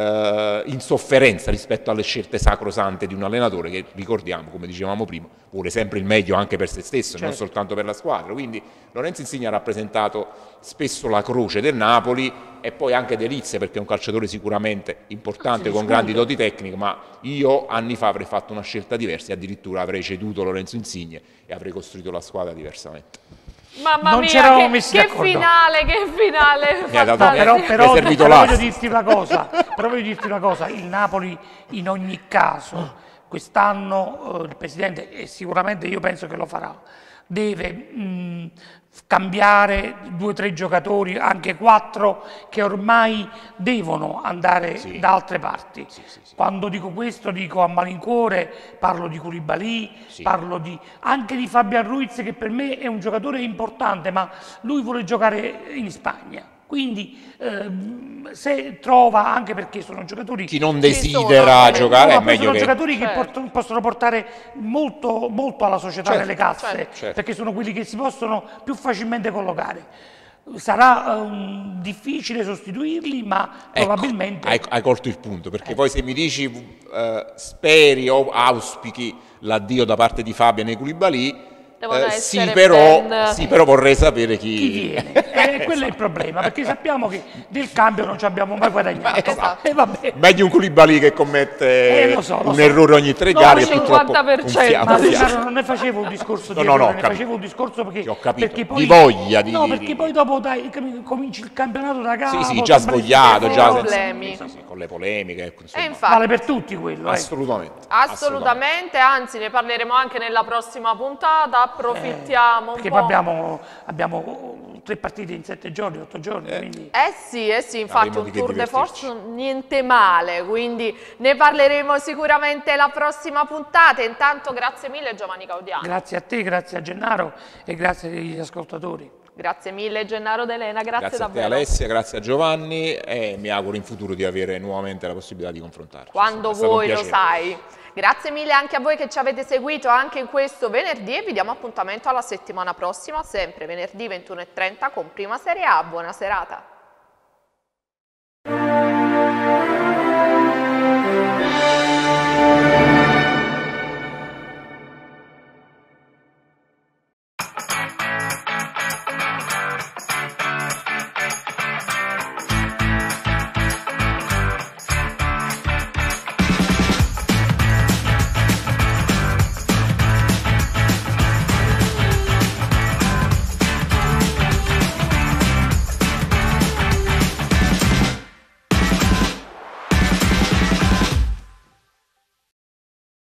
eh, insofferenza rispetto alle scelte sacrosante di un allenatore che, ricordiamo, come dicevamo prima, vuole sempre il meglio anche per se stesso, Certo. non soltanto per la squadra. Quindi Lorenzo Insigne ha rappresentato spesso la croce del Napoli e poi anche delizie, perché è un calciatore sicuramente importante, con grandi doti tecniche, ma io anni fa avrei fatto una scelta diversa e addirittura avrei ceduto Lorenzo Insigne e avrei costruito la squadra diversamente. Mamma Non mia, c'eravamo che, messi che d'accordo. finale, che finale Mi ha dato- fantastico. Però, Mi è però, servito però voglio l'asso. dirti una cosa, però voglio dirti una cosa, il Napoli in ogni caso, quest'anno eh, il Presidente, e sicuramente io penso che lo farà, deve mh, cambiare due o tre giocatori, anche quattro, che ormai devono andare Sì. da altre parti. Sì, sì, sì. Quando dico questo dico a malincuore, parlo di Koulibaly, Sì. parlo di, anche di Fabian Ruiz, che per me è un giocatore importante, ma lui vuole giocare in Spagna. Quindi ehm, se trova, anche perché sono giocatori Chi non Ci desidera sono, giocare no, è ma poi meglio sono che... giocatori che Certo. portano- possono portare molto, molto alla società Certo, nelle casse, certo, certo. perché sono quelli che si possono più facilmente collocare. Sarà ehm, difficile sostituirli, ma Ecco, probabilmente... hai, hai colto il punto, perché poi se mi dici eh, speri o auspichi l'addio da parte di Fabian e Koulibaly, Devono eh, sì, essere però, ben- sì, però vorrei sapere chi... chi viene? Eh, quello è il problema, perché sappiamo che del cambio non ci abbiamo mai guadagnato. Esatto. E vabbè. Meglio un Koulibaly che commette Eh, lo so, lo un so. errore ogni tre No, gare, il purtroppo cinquanta per un cento. fiato, Ma un fiato. Gennaro, non ne facevo un discorso di No, no, no, errore, ne capito. facevo un discorso perché, Sì, ho capito. perché poi Di voglia di- no, di- perché di- poi dopo dai, com- cominci il campionato da capo. Sì, sì, già sembra svogliato, che- già problemi. sì, sì, con le polemiche, ecco, insomma. E infatti, Vale per tutti quello, eh. assolutamente, assolutamente, anzi ne parleremo anche nella prossima puntata, approfittiamo un Perché po'. poi abbiamo, abbiamo tre partite in sette giorni, otto giorni, quindi... Eh sì, eh sì, infatti Avremo un di che tour de divertirci. force niente male, quindi ne parleremo sicuramente la prossima puntata. Intanto grazie mille Giovanni Caudiano. Grazie a te, grazie a Gennaro e grazie agli ascoltatori. Grazie mille Gennaro D'Elena, grazie, Grazie a te davvero. Alessia, grazie a Giovanni e mi auguro in futuro di avere nuovamente la possibilità di confrontarci. Quando È stato un vuoi lo piacere. sai. Grazie mille anche a voi che ci avete seguito anche in questo venerdì e vi diamo appuntamento alla settimana prossima, sempre venerdì ventuno e trenta con Prima Serie A. Buona serata.